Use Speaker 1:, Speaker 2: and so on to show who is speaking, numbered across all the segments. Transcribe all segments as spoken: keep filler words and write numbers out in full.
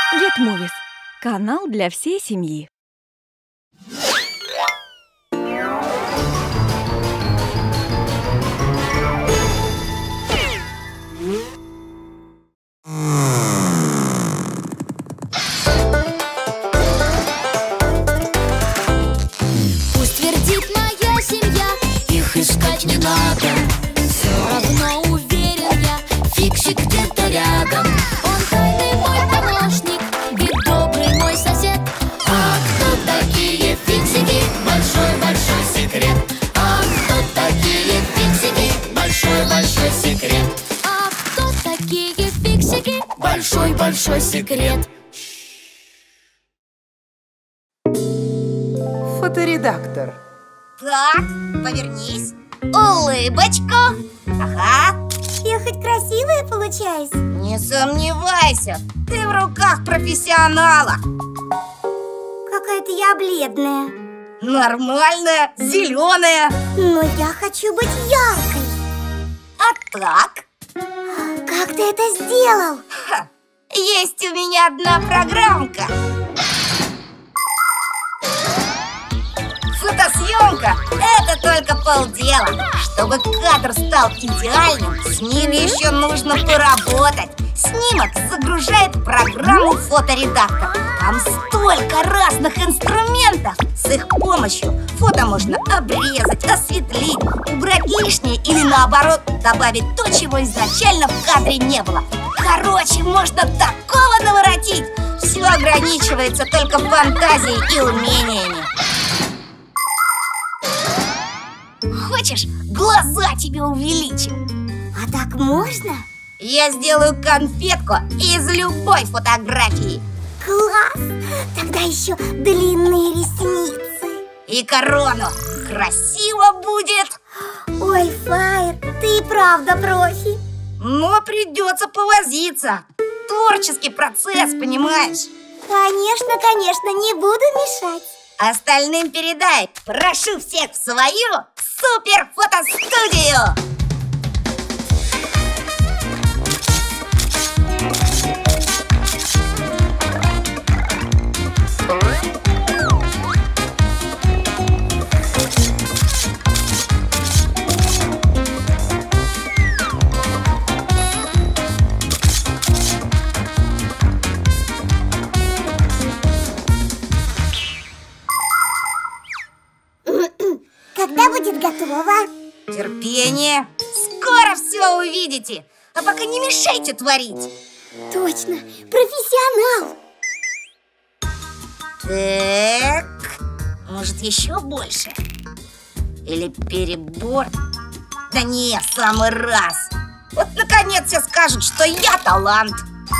Speaker 1: GetMovies – канал для всей семьи.
Speaker 2: Пусть твердит моя семья, их искать не надо. Все равно уверен я, фиксик где-то рядом. Он тайный мой помощник и добрый мой сосед. А кто такие фиксики? Большой-большой секрет. А кто такие фиксики? Большой-большой секрет. А кто такие фиксики? Большой-большой секрет.
Speaker 3: Фоторедактор.
Speaker 4: Так, повернись. Улыбочку. Ага.
Speaker 5: Я хоть красивая получаюсь?
Speaker 4: Не сомневайся, ты в руках профессионала.
Speaker 5: Какая-то я бледная.
Speaker 4: Нормальная, зеленая.
Speaker 5: Но я хочу быть яркой.
Speaker 4: А так?
Speaker 5: Как ты это сделал?
Speaker 4: Ха, есть у меня одна программка. Фотосъемка – это только полдела. Чтобы кадр стал идеальным, с ним еще нужно поработать. Снимок загружает программу фоторедактор. Там столько разных инструментов. С их помощью фото можно обрезать, осветлить, убрать лишнее или наоборот добавить то, чего изначально в кадре не было. Короче, можно такого наворотить. Все ограничивается только фантазией и умениями. Хочешь, глаза тебе увеличим?
Speaker 5: А так можно?
Speaker 4: Я сделаю конфетку из любой фотографии.
Speaker 5: Класс! Тогда еще длинные ресницы.
Speaker 4: И корону. Красиво будет.
Speaker 5: Ой, Фаер, ты и правда профи.
Speaker 4: Но придется повозиться. Творческий процесс, понимаешь?
Speaker 5: Конечно, конечно, не буду мешать.
Speaker 4: Остальным передай. Прошу всех в свою супер фотостудию.
Speaker 5: Когда будет готово?
Speaker 4: Терпение. Скоро все увидите. А пока не мешайте творить.
Speaker 5: Точно, профессионал.
Speaker 4: Так, может еще больше? Или перебор? Да не, в самый раз. Вот наконец все скажут, что я талант.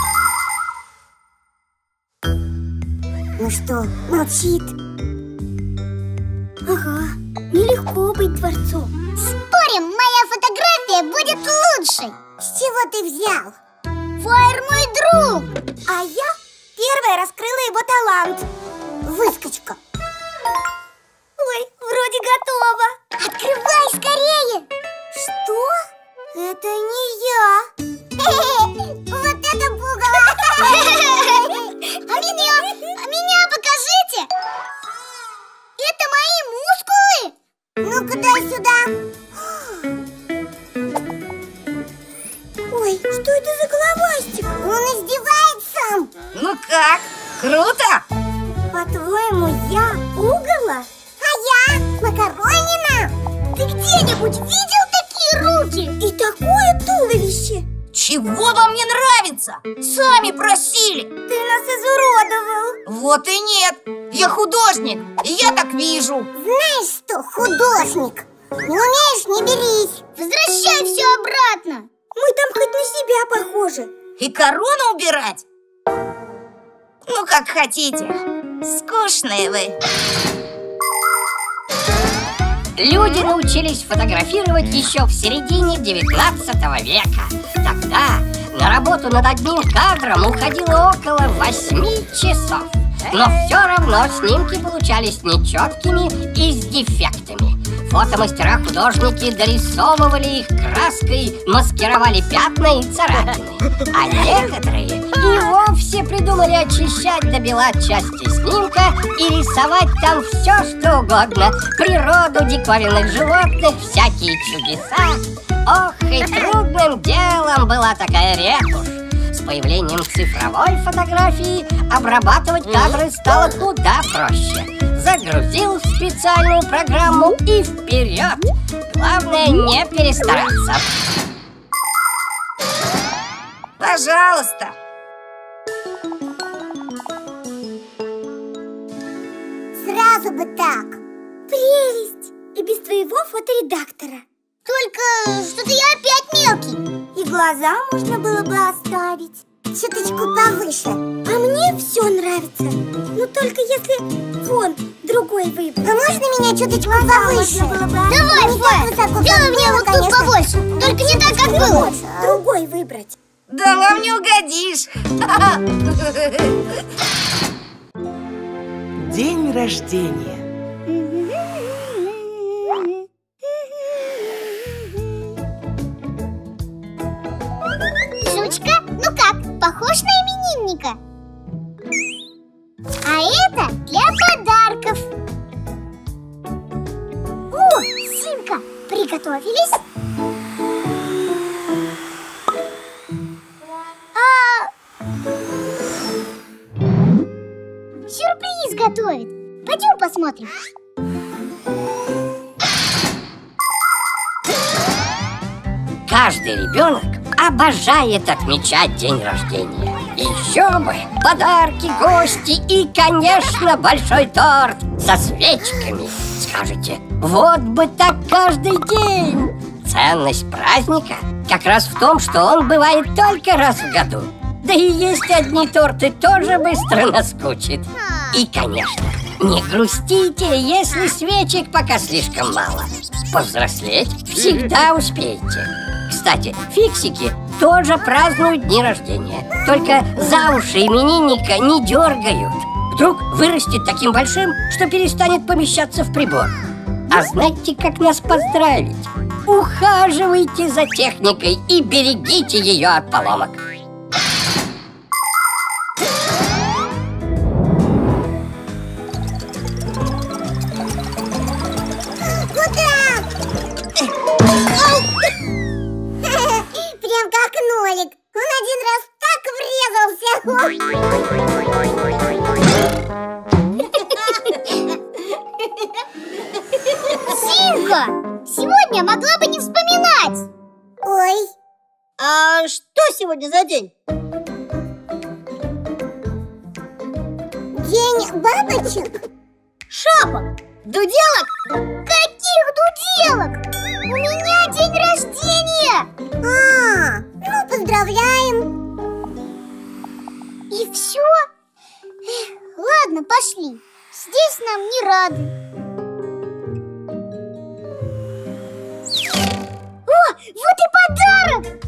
Speaker 5: Ну что, молчит? Ага, нелегко быть творцом.
Speaker 6: Спорим, моя фотография будет лучшей.
Speaker 5: С чего ты взял?
Speaker 6: Фаер мой друг.
Speaker 5: А я первая раскрыла его талант. Выскочка. Ой, вроде готово.
Speaker 6: Открывай скорее.
Speaker 5: Что? Это не я.
Speaker 6: Вот это пугало. А меня, а меня покажите. Это мои мускулы.
Speaker 5: Ну-ка, дай сюда. Ой, что это за головастик?
Speaker 6: Он издевается.
Speaker 4: Ну как? Круто?
Speaker 5: По-твоему, я пугало?
Speaker 6: А я Макаронина. Ты где-нибудь видел такие руки?
Speaker 5: И такое туловище.
Speaker 4: Чего вам не нравится? Сами просили.
Speaker 5: Ты нас изуродовал.
Speaker 4: Вот и нет. Я художник, и я так вижу.
Speaker 6: Знаешь что, художник? Не умеешь, не берись. Возвращай все обратно.
Speaker 5: Мы там хоть на себя похожи.
Speaker 4: И корону убирать? Ну, как хотите. Скучные вы.
Speaker 7: Люди научились фотографировать еще в середине девятнадцатого века. Тогда на работу над одним кадром уходило около восьми часов. Но все равно снимки получались нечеткими и с дефектами. Фотомастера-художники дорисовывали их краской, маскировали пятна и царапины. А некоторые и вовсе придумали придумали очищать до бела части снимка и рисовать там все, что угодно. Природу, диковинных животных, всякие чудеса. Ох, и трудным делом была такая ретушь. С появлением цифровой фотографии обрабатывать кадры стало куда проще. Загрузил в специальную программу и вперед! Главное не перестараться.
Speaker 4: Пожалуйста.
Speaker 6: Сразу бы так.
Speaker 5: Прелесть! И без твоего фоторедактора.
Speaker 6: Только что-то я опять мелкий.
Speaker 5: И глаза можно было бы оставить
Speaker 6: чуточку повыше.
Speaker 5: А мне все нравится. Но только если фон другой выбрать.
Speaker 6: А можно меня чуточку повыше?
Speaker 5: Было бы
Speaker 6: Давай, Фа, сделай мне вот тут побольше. Только не так, как было.
Speaker 5: Другой выбрать.
Speaker 4: Да вам не угодишь.
Speaker 3: День рождения.
Speaker 6: Жучка, ну как, похож на именинника? А это для подарков. О, Симка, приготовились? А... Сюрприз готовит. Пойдем посмотрим.
Speaker 7: Каждый ребенок обожает отмечать день рождения. Еще бы! Подарки, гости и, конечно, большой торт со свечками. Скажете, вот бы так каждый день. Ценность праздника как раз в том, что он бывает только раз в году. Да и есть одни торты тоже быстро наскучит. И, конечно, не грустите, если свечек пока слишком мало. Повзрослеть всегда успеете. Кстати, фиксики тоже празднуют дни рождения. Только за уши именинника не дергают. Вдруг вырастет таким большим, что перестанет помещаться в прибор. А знаете, как нас поздравить? Ухаживайте за техникой и берегите ее от поломок.
Speaker 6: Прям как Нолик. Он один раз так врезался. Симка, сегодня могла бы не вспоминать. Ой.
Speaker 5: А что сегодня за день?
Speaker 6: День бабочек?
Speaker 5: Шапок? Дуделок?
Speaker 6: Каких дуделок? У меня день рождения. А, ну поздравляем. И все? Эх, ладно, пошли. Здесь нам не рады. О, вот и подарок!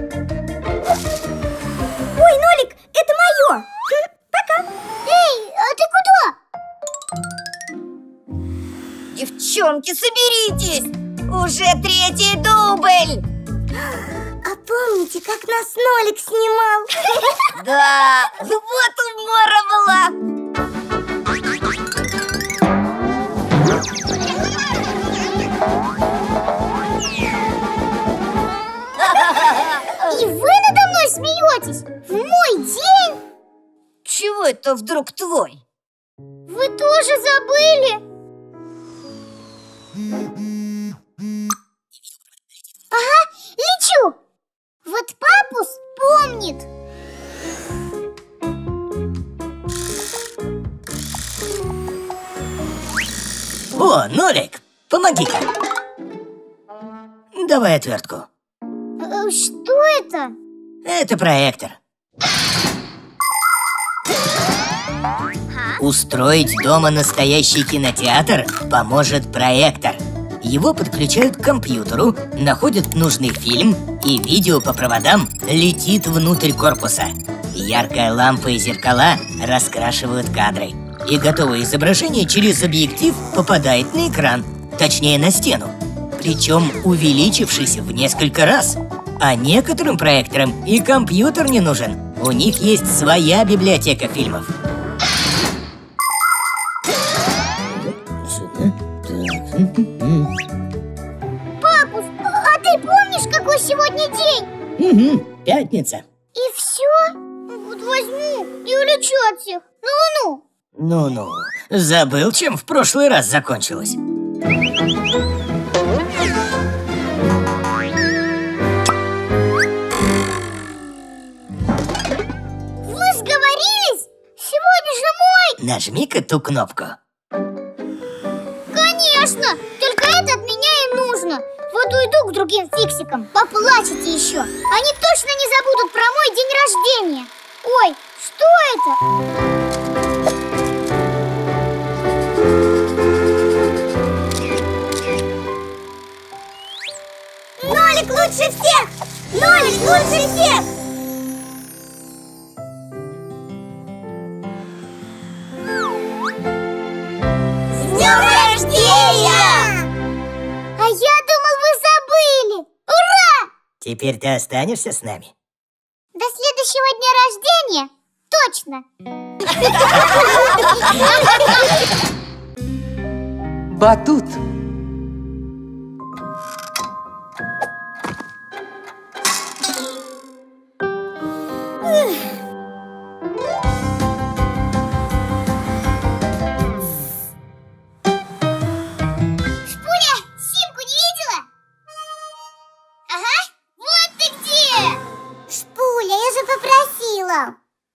Speaker 5: Ой, Нолик, это мое. Пока.
Speaker 6: Эй, а ты куда?
Speaker 4: Девчонки, соберитесь! Уже третий дубль!
Speaker 5: А помните, как нас Нолик снимал?
Speaker 4: Да, вот умора была!
Speaker 6: И вы надо мной смеетесь? В мой день?
Speaker 4: Чего это вдруг твой?
Speaker 6: Вы тоже забыли? Ага, лечу! Вот папус помнит.
Speaker 8: О, Нолик, помоги-ка. Давай отвертку.
Speaker 6: Э, Что это?
Speaker 8: Это проектор. Устроить дома настоящий кинотеатр поможет проектор. Его подключают к компьютеру, находят нужный фильм, и видео по проводам летит внутрь корпуса. Яркая лампа и зеркала раскрашивают кадры. И готовое изображение через объектив попадает на экран, точнее на стену. Причем увеличившись в несколько раз. А некоторым проекторам и компьютер не нужен. У них есть своя библиотека фильмов.
Speaker 6: Папус, а ты помнишь, какой сегодня день?
Speaker 8: Угу, пятница.
Speaker 6: И все? Вот возьму и улечу от всех. Ну-ну.
Speaker 8: Ну-ну, забыл, чем в прошлый раз закончилось.
Speaker 6: Вы сговорились? Сегодня же мой!
Speaker 8: Нажми-ка ту кнопку.
Speaker 6: Конечно! Только это от меня им нужно. Вот уйду к другим фиксикам, поплачете еще. Они точно не забудут про мой день рождения. Ой, что это? Нолик лучше всех! Нолик лучше всех! С днем рождения! А я думал, вы забыли! Ура!
Speaker 8: Теперь ты останешься с нами?
Speaker 6: До следующего дня рождения! Точно!
Speaker 3: Батут.
Speaker 6: Шпуля, Симку не видела? Ага, вот ты где! Шпуля, я же попросила.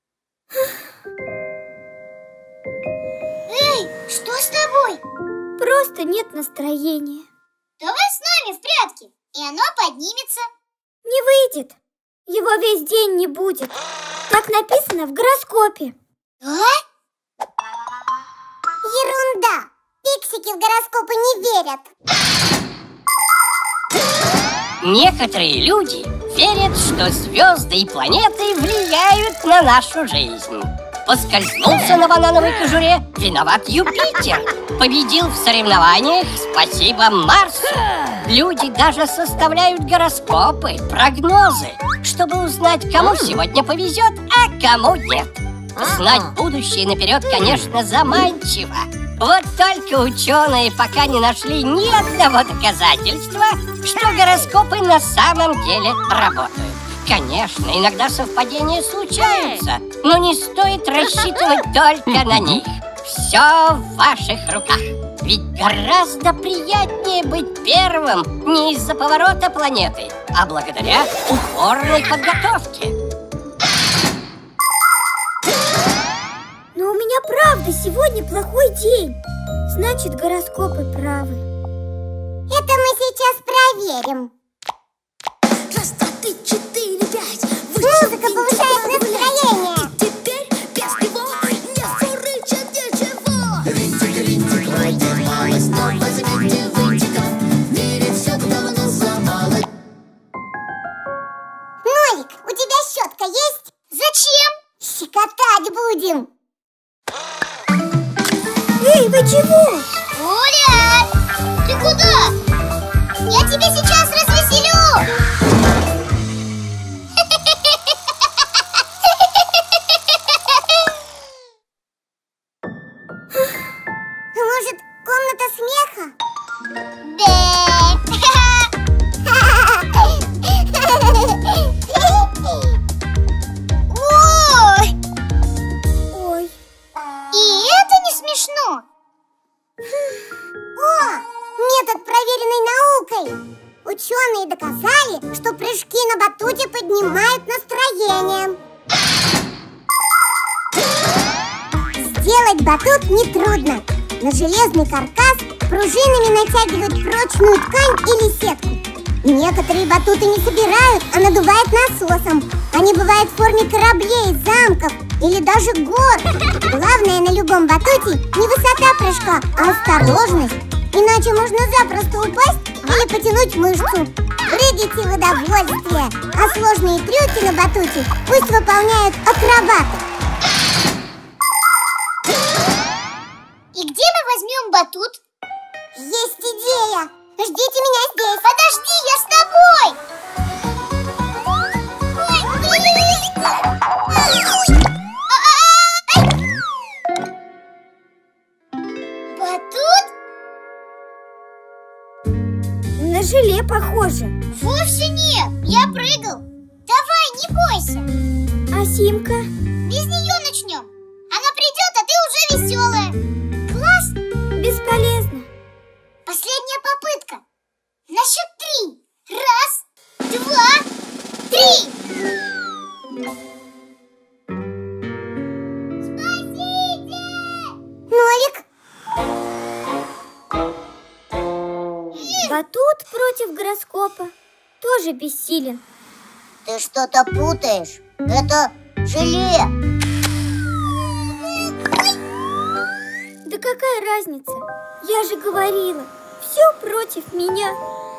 Speaker 6: Эй, что с тобой?
Speaker 5: Просто нет настроения.
Speaker 6: Давай с нами в прятки, и оно поднимется.
Speaker 5: Не выйдет. Его весь день не будет. Так написано в гороскопе.
Speaker 6: А? Ерунда. Пиксики в гороскопы не верят.
Speaker 7: Некоторые люди верят, что звезды и планеты влияют на нашу жизнь. Поскользнулся на банановой кожуре, виноват Юпитер. Победил в соревнованиях, спасибо Марсу. Люди даже составляют гороскопы, прогнозы, чтобы узнать, кому сегодня повезет, а кому нет. Знать будущее наперед, конечно, заманчиво. Вот только ученые пока не нашли ни одного доказательства, что гороскопы на самом деле работают. Конечно, иногда совпадения случаются, но не стоит рассчитывать только на них. Все в ваших руках. Ведь гораздо приятнее быть первым не из-за поворота планеты, а благодаря упорной подготовке.
Speaker 5: Но у меня правда сегодня плохой день. Значит, гороскопы правы.
Speaker 6: Это мы сейчас проверим.
Speaker 2: Раз, два, три, четыре, пять.
Speaker 6: Музыка повышает настроение.
Speaker 2: Теперь без него не фурычит ничего. Винтик, винтик, пройдет малость, но возьмите винтика. В мире все давно сломалось.
Speaker 6: Нолик, у тебя щетка есть? Зачем? Щекотать будем.
Speaker 5: Эй, вы чего?
Speaker 6: Оля! Ты куда? Я тебя сейчас развеселю! Может, комната смеха? Да! Ой!
Speaker 5: Ой.
Speaker 6: И это не смешно! О, метод, проверенный наукой! Ученые доказали, что прыжки на батуте поднимают настроение. Сделать батут нетрудно. На железный каркас пружинами натягивают прочную ткань или сетку. Некоторые батуты не собирают, а надувают насосом. Они бывают в форме кораблей, замков или даже гор. Главное на любом батуте не высота прыжка, а осторожность. Иначе можно запросто упасть или потянуть мышцу. Прыгайте в удовольствие, а сложные трюки на батуте пусть выполняют акробаты. И где мы возьмем батут? Есть идея! Ждите меня здесь! Подожди, я с тобой! Ой,
Speaker 5: желе похоже.
Speaker 6: Вовсе нет, я прыгал. Давай, не бойся.
Speaker 5: А Симка?
Speaker 6: Без нее начнем. Она придет, а ты уже веселая. Класс?
Speaker 5: Бесполезно.
Speaker 6: Последняя попытка. На счет три. Раз, два, три. Спасите! Нолик.
Speaker 5: Батут против гороскопа тоже бессилен.
Speaker 6: Ты что-то путаешь. Это желе.
Speaker 5: Да какая разница? Я же говорила, все против меня.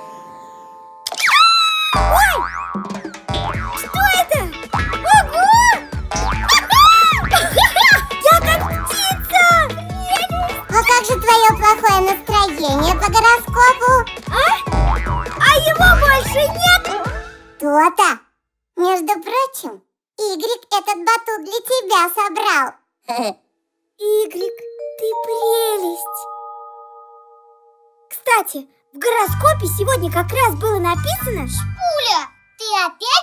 Speaker 5: Ой! Что это? Ого! Я как птица!
Speaker 6: А как же твое плохое настроение по гороскопу?
Speaker 5: А? А его больше нет?
Speaker 6: То-то. Между прочим, Игрик этот батут для тебя собрал.
Speaker 5: Игрик, ты прелесть. Кстати, в гороскопе сегодня как раз было написано...
Speaker 6: Пуля, ты опять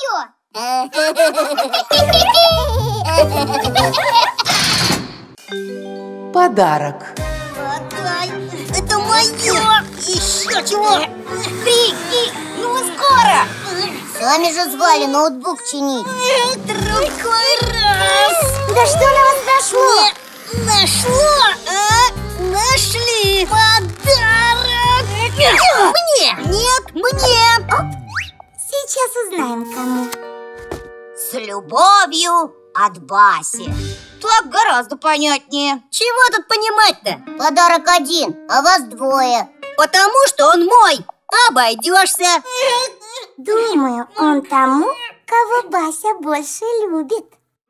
Speaker 6: за свое?
Speaker 3: Подарок.
Speaker 4: Отдай, это мое! Еще чего? Беги, ну скоро!
Speaker 6: Сами же звали ноутбук чинить.
Speaker 4: Другой раз!
Speaker 6: Да что на вас нашло?
Speaker 4: Нашло, а? Нашли! Подарок! Мне! Нет, мне!
Speaker 6: Сейчас узнаем, кому.
Speaker 4: С любовью от Баси. Так гораздо понятнее. Чего тут понимать-то?
Speaker 6: Подарок один, а вас двое.
Speaker 4: Потому что он мой. Обойдешься.
Speaker 6: Думаю, он тому, кого Бася больше любит.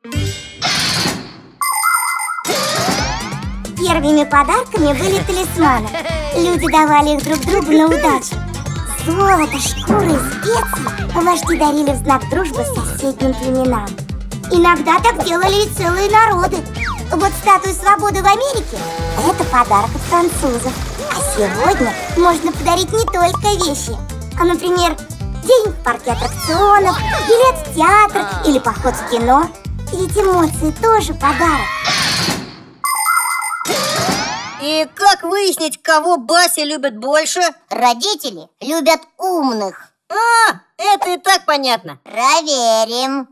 Speaker 6: Первыми подарками были талисманы. Люди давали их друг другу на удачу. Золото, шкуры, специи вожди дарили в знак дружбы соседним племенам. Иногда так делали и целые народы. Вот статую свободы в Америке – это подарок от французов. А сегодня можно подарить не только вещи, а, например, день в парке аттракционов, билет в театр или поход в кино. Ведь эмоции тоже подарок.
Speaker 4: И как выяснить, кого Бася любит больше?
Speaker 6: Родители любят умных.
Speaker 4: А, это и так понятно.
Speaker 6: Проверим.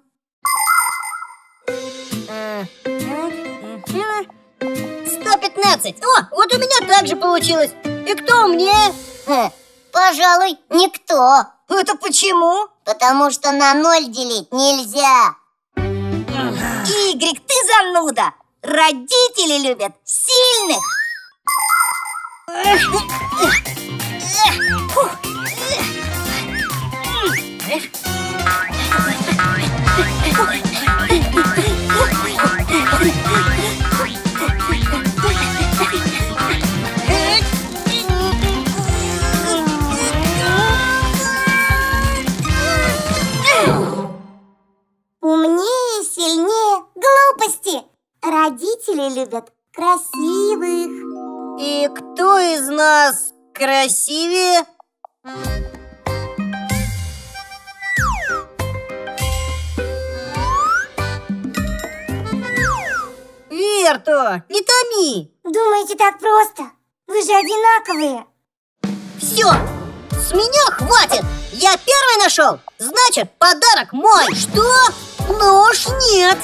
Speaker 4: сто пятнадцать. О, вот у меня так же получилось. И кто умнее?
Speaker 6: Хм, пожалуй, никто.
Speaker 4: Это почему?
Speaker 6: Потому что на ноль делить нельзя.
Speaker 4: Игрик, ты зануда. Родители любят сильных.
Speaker 6: Умнее, сильнее, глупости. Родители любят красивых.
Speaker 4: И кто из нас красивее? Верто, не томи.
Speaker 6: Думаете, так просто? Вы же одинаковые.
Speaker 4: Все, с меня хватит. Я первый нашел, значит, подарок мой. Что? Ну уж нет.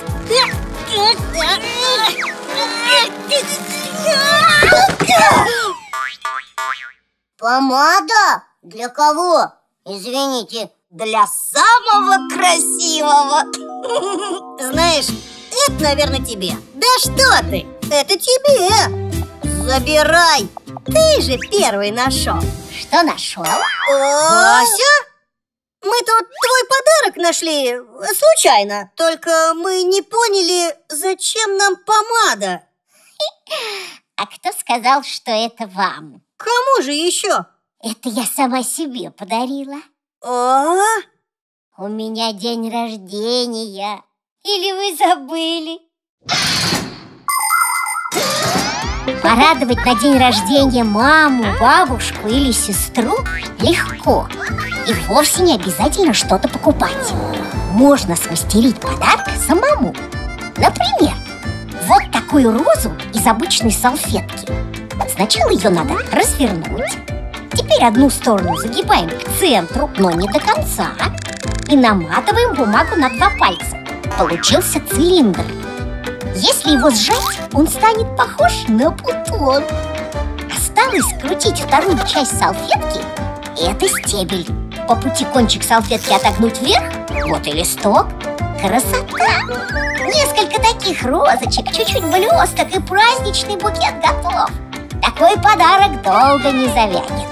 Speaker 6: Помада? Для кого? Извините.
Speaker 4: Для самого красивого. Знаешь, это, наверное, тебе. Да что ты? Это тебе. Забирай. Ты же первый нашел.
Speaker 6: Что нашел?
Speaker 4: Ася? Мы тут твой подарок нашли случайно. Только мы не поняли, зачем нам помада.
Speaker 6: А кто сказал, что это вам?
Speaker 4: Кому же еще?
Speaker 6: Это я сама себе подарила.
Speaker 4: А?
Speaker 6: У меня день рождения. Или вы забыли?
Speaker 9: Порадовать на день рождения маму, бабушку или сестру легко. И вовсе не обязательно что-то покупать. Можно смастерить подарок самому. Например, вот такую розу из обычной салфетки. Сначала ее надо развернуть. Теперь одну сторону загибаем к центру, но не до конца. И наматываем бумагу на два пальца. Получился цилиндр. Если его сжать, он станет похож на бутон. Осталось скрутить вторую часть салфетки. Это стебель. По пути кончик салфетки отогнуть вверх. Вот и листок. Красота! Несколько таких розочек, чуть-чуть блесток, и праздничный букет готов. Такой подарок долго не завянет.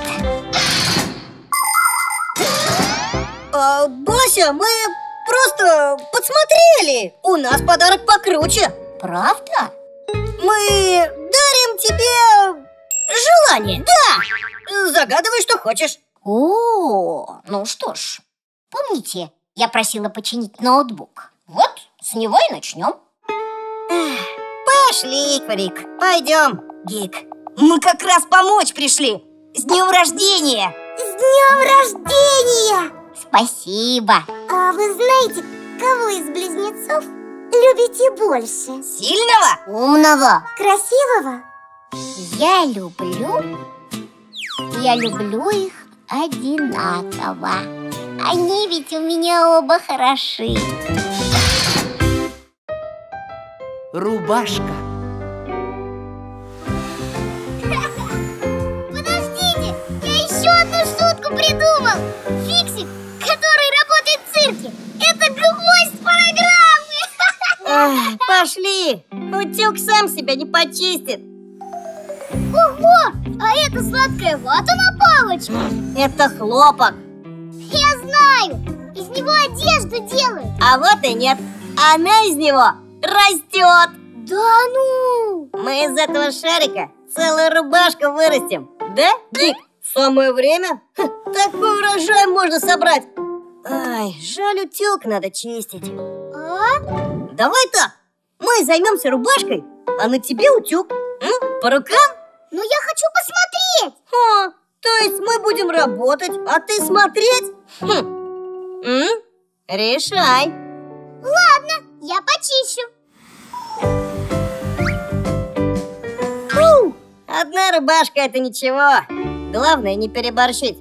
Speaker 4: а, Бася, мы просто подсмотрели. У нас подарок покруче.
Speaker 9: Правда?
Speaker 4: Мы дарим тебе желание. Да, загадывай, что хочешь.
Speaker 9: О, ну что ж, помните, я просила починить ноутбук? Вот, с него и начнем.
Speaker 4: Пошли, Кварик, пойдем, Гик. Мы как раз помочь пришли. С днем рождения!
Speaker 6: С днем рождения!
Speaker 9: Спасибо.
Speaker 6: А вы знаете, кого из близнецов любите больше?
Speaker 4: Сильного?
Speaker 9: Умного?
Speaker 6: Красивого?
Speaker 9: Я люблю, я люблю их одинаково. Они ведь у меня оба хороши.
Speaker 3: Рубашка.
Speaker 5: Подождите, я еще одну шутку придумал. Фиксик, который работает в цирке, это гвоздь программы.
Speaker 4: Ах, пошли, утюг сам себя не почистит.
Speaker 5: Ого, а это сладкая вата на палочке.
Speaker 4: Это хлопок.
Speaker 5: Я знаю, из него одежду делают.
Speaker 4: А вот и нет, она из него растет.
Speaker 5: Да ну!
Speaker 4: Мы из этого шарика целую рубашку вырастим. Да, Гик? Самое время. Ха, такой урожай можно собрать. Ай, жаль, утюг надо чистить.
Speaker 5: А?
Speaker 4: Давай так, мы займемся рубашкой, а на тебе утюг. М? По рукам?
Speaker 5: Ну я хочу посмотреть.
Speaker 4: О, то есть мы будем работать, а ты смотреть? Хм. М? Решай.
Speaker 5: Ладно, я почищу.
Speaker 4: Фу, одна рубашка это ничего. Главное не переборщить.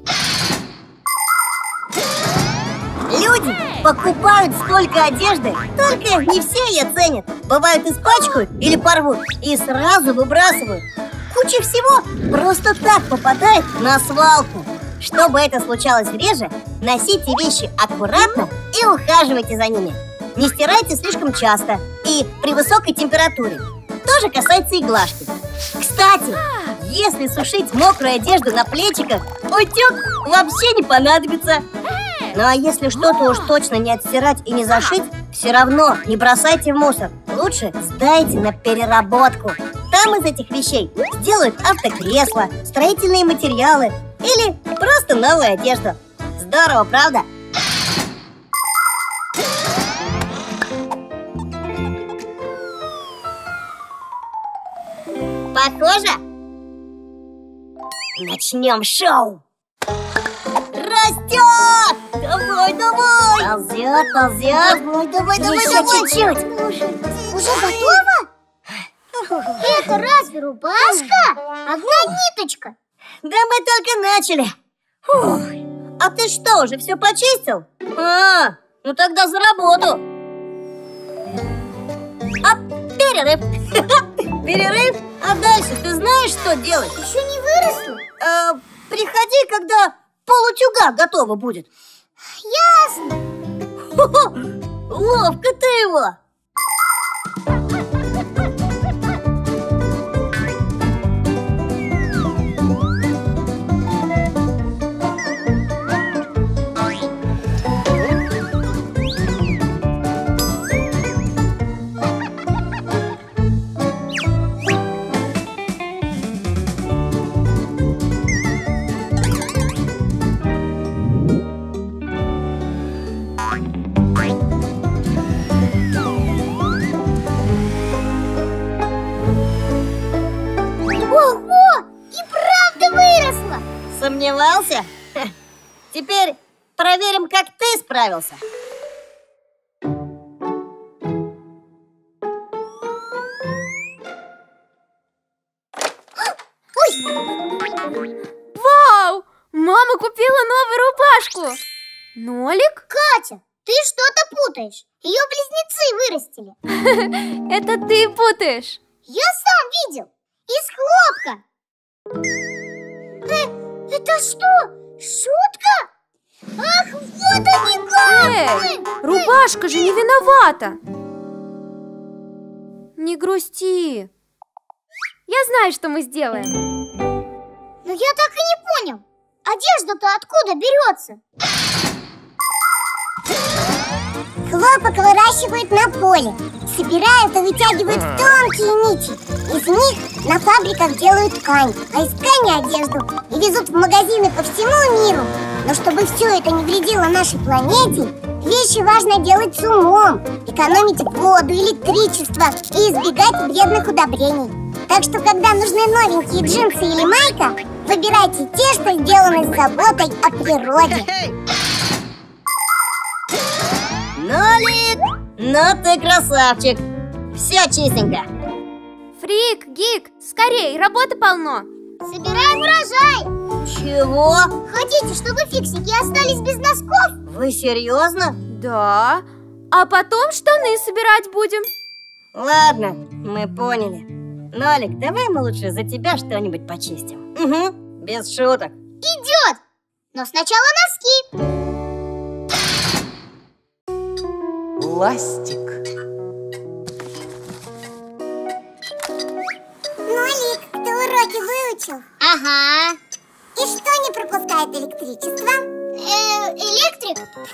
Speaker 4: Люди покупают столько одежды, только не все ее ценят. Бывают испачкают или порвут и сразу выбрасывают. Куча всего просто так попадает на свалку. Чтобы это случалось реже, носите вещи аккуратно и ухаживайте за ними. Не стирайте слишком часто и при высокой температуре. Тоже касается и глажки. Кстати, если сушить мокрую одежду на плечиках, утюг вообще не понадобится. Ну а если что-то уж точно не отстирать и не зашить, все равно не бросайте в мусор. Лучше сдайте на переработку. Там из этих вещей сделают автокресла, строительные материалы или просто новую одежду. Здорово, правда? Похоже? Начнем шоу! Растет! Давай, давай! Ползет, ползет! Давай, давай, давай,
Speaker 5: Еще
Speaker 4: давай!
Speaker 5: чуть-чуть. Уже готово? Это разве рубашка? Одна ниточка.
Speaker 4: Да мы только начали. Фух. А ты что, уже все почистил? А, ну тогда за работу. А, перерыв. Перерыв? А дальше ты знаешь, что делать?
Speaker 5: Еще не выросло.
Speaker 4: А, приходи, когда полутюга готово будет.
Speaker 5: Ясно.
Speaker 4: Хо-хо, ловко ты его. сомневался? Теперь проверим, как ты справился.
Speaker 1: Вау! Мама купила новую рубашку! Нолик?
Speaker 5: Катя, ты что-то путаешь. Ее близнецы вырастили.
Speaker 1: Это ты путаешь.
Speaker 5: Я сам видел. Из хлопка. Э, это что? Шутка? Ах, вот они как!
Speaker 1: Эй, рубашка же не виновата. Не грусти. Я знаю, что мы сделаем.
Speaker 5: Но я так и не понял. Одежда-то откуда берется?
Speaker 6: Хлопок выращивают на поле. Собирают и вытягивают тонкие нити. Из них на фабриках делают ткань, а из ткани одежду и везут в магазины по всему миру. Но чтобы все это не вредило нашей планете, вещи важно делать с умом, экономить воду, электричество и избегать вредных удобрений. Так что, когда нужны новенькие джинсы или майка, выбирайте те, что сделаны с заботой о природе.
Speaker 4: Нолик, ну ты красавчик. Все чистенько.
Speaker 1: Фрик, Гик, скорей, работы полно.
Speaker 5: Собираем урожай.
Speaker 4: Чего?
Speaker 5: Хотите, чтобы фиксики остались без носков?
Speaker 4: Вы серьезно?
Speaker 1: Да, а потом штаны собирать будем.
Speaker 4: Ладно, мы поняли. Нолик, давай мы лучше за тебя что-нибудь почистим. Угу, без шуток.
Speaker 5: Идет! Но сначала носки.
Speaker 3: Ластик.
Speaker 6: Нолик, ты уроки выучил?
Speaker 5: Ага.
Speaker 6: И что не пропускает электричество?
Speaker 5: Э, электрик?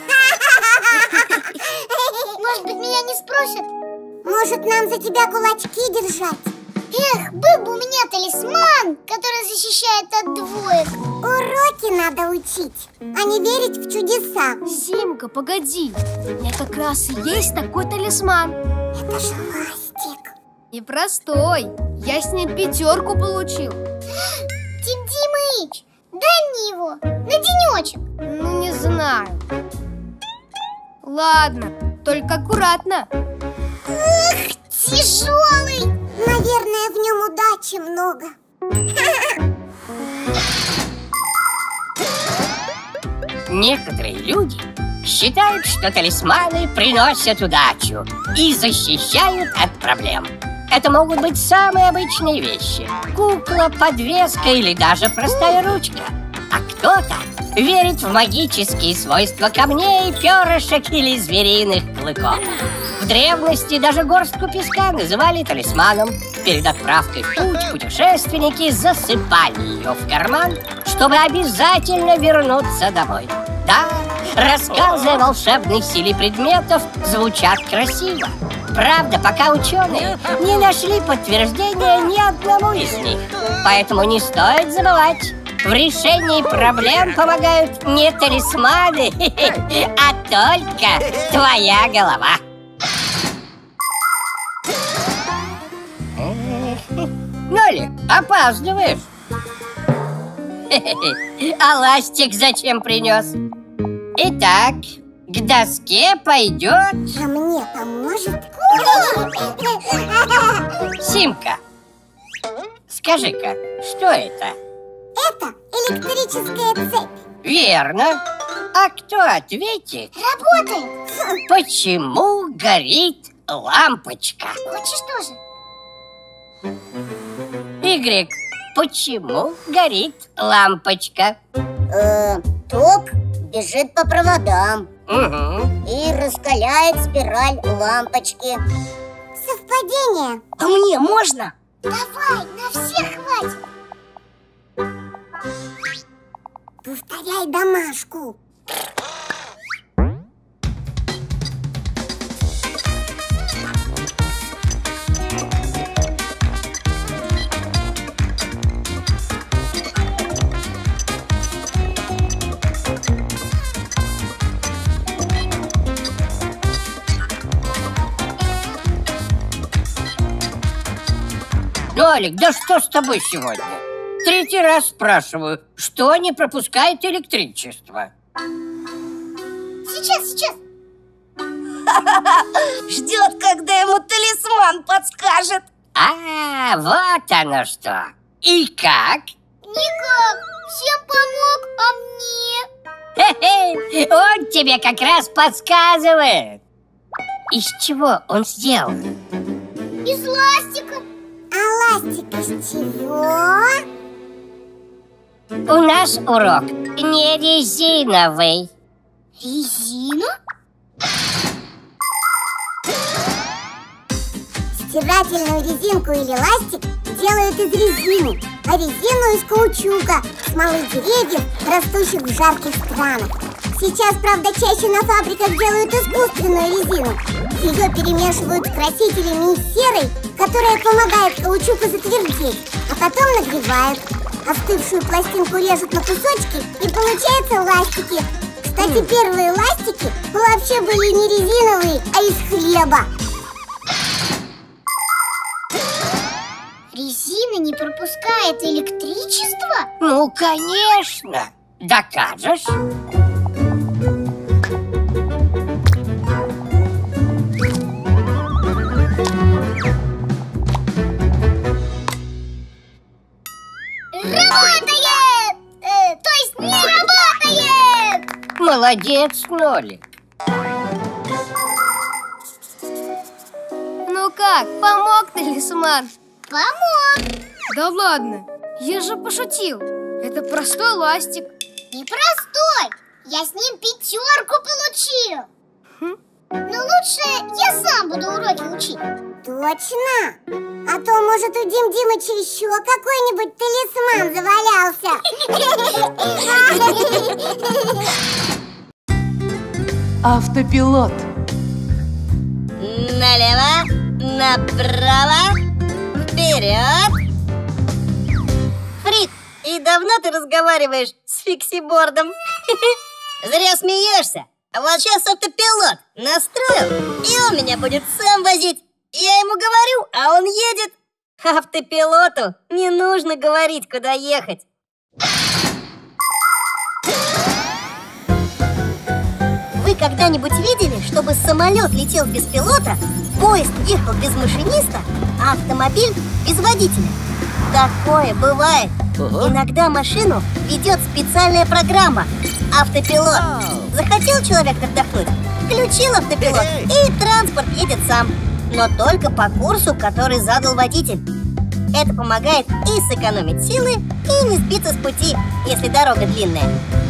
Speaker 5: Может быть, меня не спросят?
Speaker 6: Может, нам за тебя кулачки держать?
Speaker 5: Эх, был бы у меня талисман, который защищает от двоек.
Speaker 6: Уроки надо учить, а не верить в чудеса.
Speaker 1: Зимка, погоди. У меня как раз и есть такой талисман.
Speaker 6: Это же ластик.
Speaker 1: Непростой. Я с ним пятерку получил.
Speaker 5: Дим Димыч, дай мне его на денечек.
Speaker 1: Ну, не знаю. Ладно, только аккуратно.
Speaker 5: Эх, тяжелый.
Speaker 6: Наверное, в нем удачи много.
Speaker 7: Некоторые люди считают, что талисманы приносят удачу и защищают от проблем. Это могут быть самые обычные вещи: кукла, подвеска или даже простая ручка. А кто-то верит в магические свойства камней, перышек или звериных клыков. В древности даже горстку песка называли талисманом. Перед отправкой в путь путешественники засыпали ее в карман, чтобы обязательно вернуться домой. Да, рассказы о волшебной силе предметов звучат красиво. Правда, пока ученые не нашли подтверждения ни одному из них. Поэтому не стоит забывать: в решении проблем помогают не талисманы, а только твоя голова. Нолик, опаздываешь. А ластик зачем принес? Итак, к доске пойдет...
Speaker 6: А мне поможет?
Speaker 7: Симка, скажи-ка, что это?
Speaker 6: Это электрическая цепь.
Speaker 7: Верно. А кто ответит?
Speaker 5: Работает.
Speaker 7: Почему горит лампочка?
Speaker 5: Хочешь тоже?
Speaker 7: Игорь, почему горит лампочка?
Speaker 6: Э, ток бежит по проводам.
Speaker 7: Угу.
Speaker 6: И раскаляет спираль лампочки. Совпадение.
Speaker 4: А мне можно?
Speaker 5: Давай, на всех хватит.
Speaker 6: Повторяй домашку.
Speaker 7: Нолик, да что с тобой сегодня? Третий раз спрашиваю, что не пропускает электричество?
Speaker 5: Сейчас, сейчас.
Speaker 4: Ждет, когда ему талисман подскажет.
Speaker 7: А, вот оно что. И как?
Speaker 5: Никак. Всем помог, а мне?
Speaker 7: Хе-хе, он тебе как раз подсказывает. Из чего он сделан?
Speaker 5: Из ластика.
Speaker 6: А ластик из чего?
Speaker 7: У нас урок не резиновый.
Speaker 5: Резина?
Speaker 6: Стирательную резинку или ластик делают из резины, а резину из каучука, смолы деревьев, растущих в жарких странах. Сейчас, правда, чаще на фабриках делают искусственную резину. Ее перемешивают с красителями и серой, которая помогает каучуку затвердеть, а потом нагревают. Остывшую пластинку режут на кусочки и получаются ластики. Кстати, первые ластики вообще были не резиновые, а из хлеба.
Speaker 5: Резина не пропускает электричество?
Speaker 7: Ну, конечно. Докажешь?
Speaker 5: Работает! Э, то есть не работает!
Speaker 7: Молодец, Нолик.
Speaker 1: Ну как, помог талисман?
Speaker 5: Помог!
Speaker 1: Да ладно, я же пошутил. Это простой ластик.
Speaker 5: Непростой! Я с ним пятерку получил!
Speaker 1: Хм?
Speaker 5: Но лучше я сам буду уроки учить.
Speaker 6: Точно! А то, может, у Дим Димыча еще какой-нибудь талисман завалялся.
Speaker 3: Автопилот.
Speaker 4: Налево, направо, вперед. Фрик, и давно ты разговариваешь с фиксибордом? Зря смеешься. Вот сейчас автопилот настрою, и он меня будет сам возить. Я ему говорю, а он едет. Автопилоту не нужно говорить, куда ехать. Вы когда-нибудь видели, чтобы самолет летел без пилота, поезд ехал без машиниста, а автомобиль без водителя? Такое бывает. Иногда машину ведет специальная программа – автопилот. Захотел человек отдохнуть? Включил автопилот, и транспорт едет сам. Но только по курсу, который задал водитель. Это помогает и сэкономить силы, и не сбиться с пути, если дорога длинная.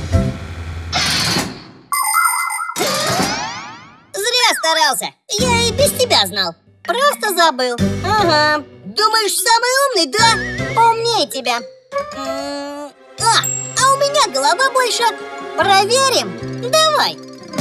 Speaker 4: Зря старался. Я и без тебя знал. Просто забыл. Ага. Думаешь, самый умный, да? Умнее тебя. М-м- а, а у меня голова больше. Проверим? Давай.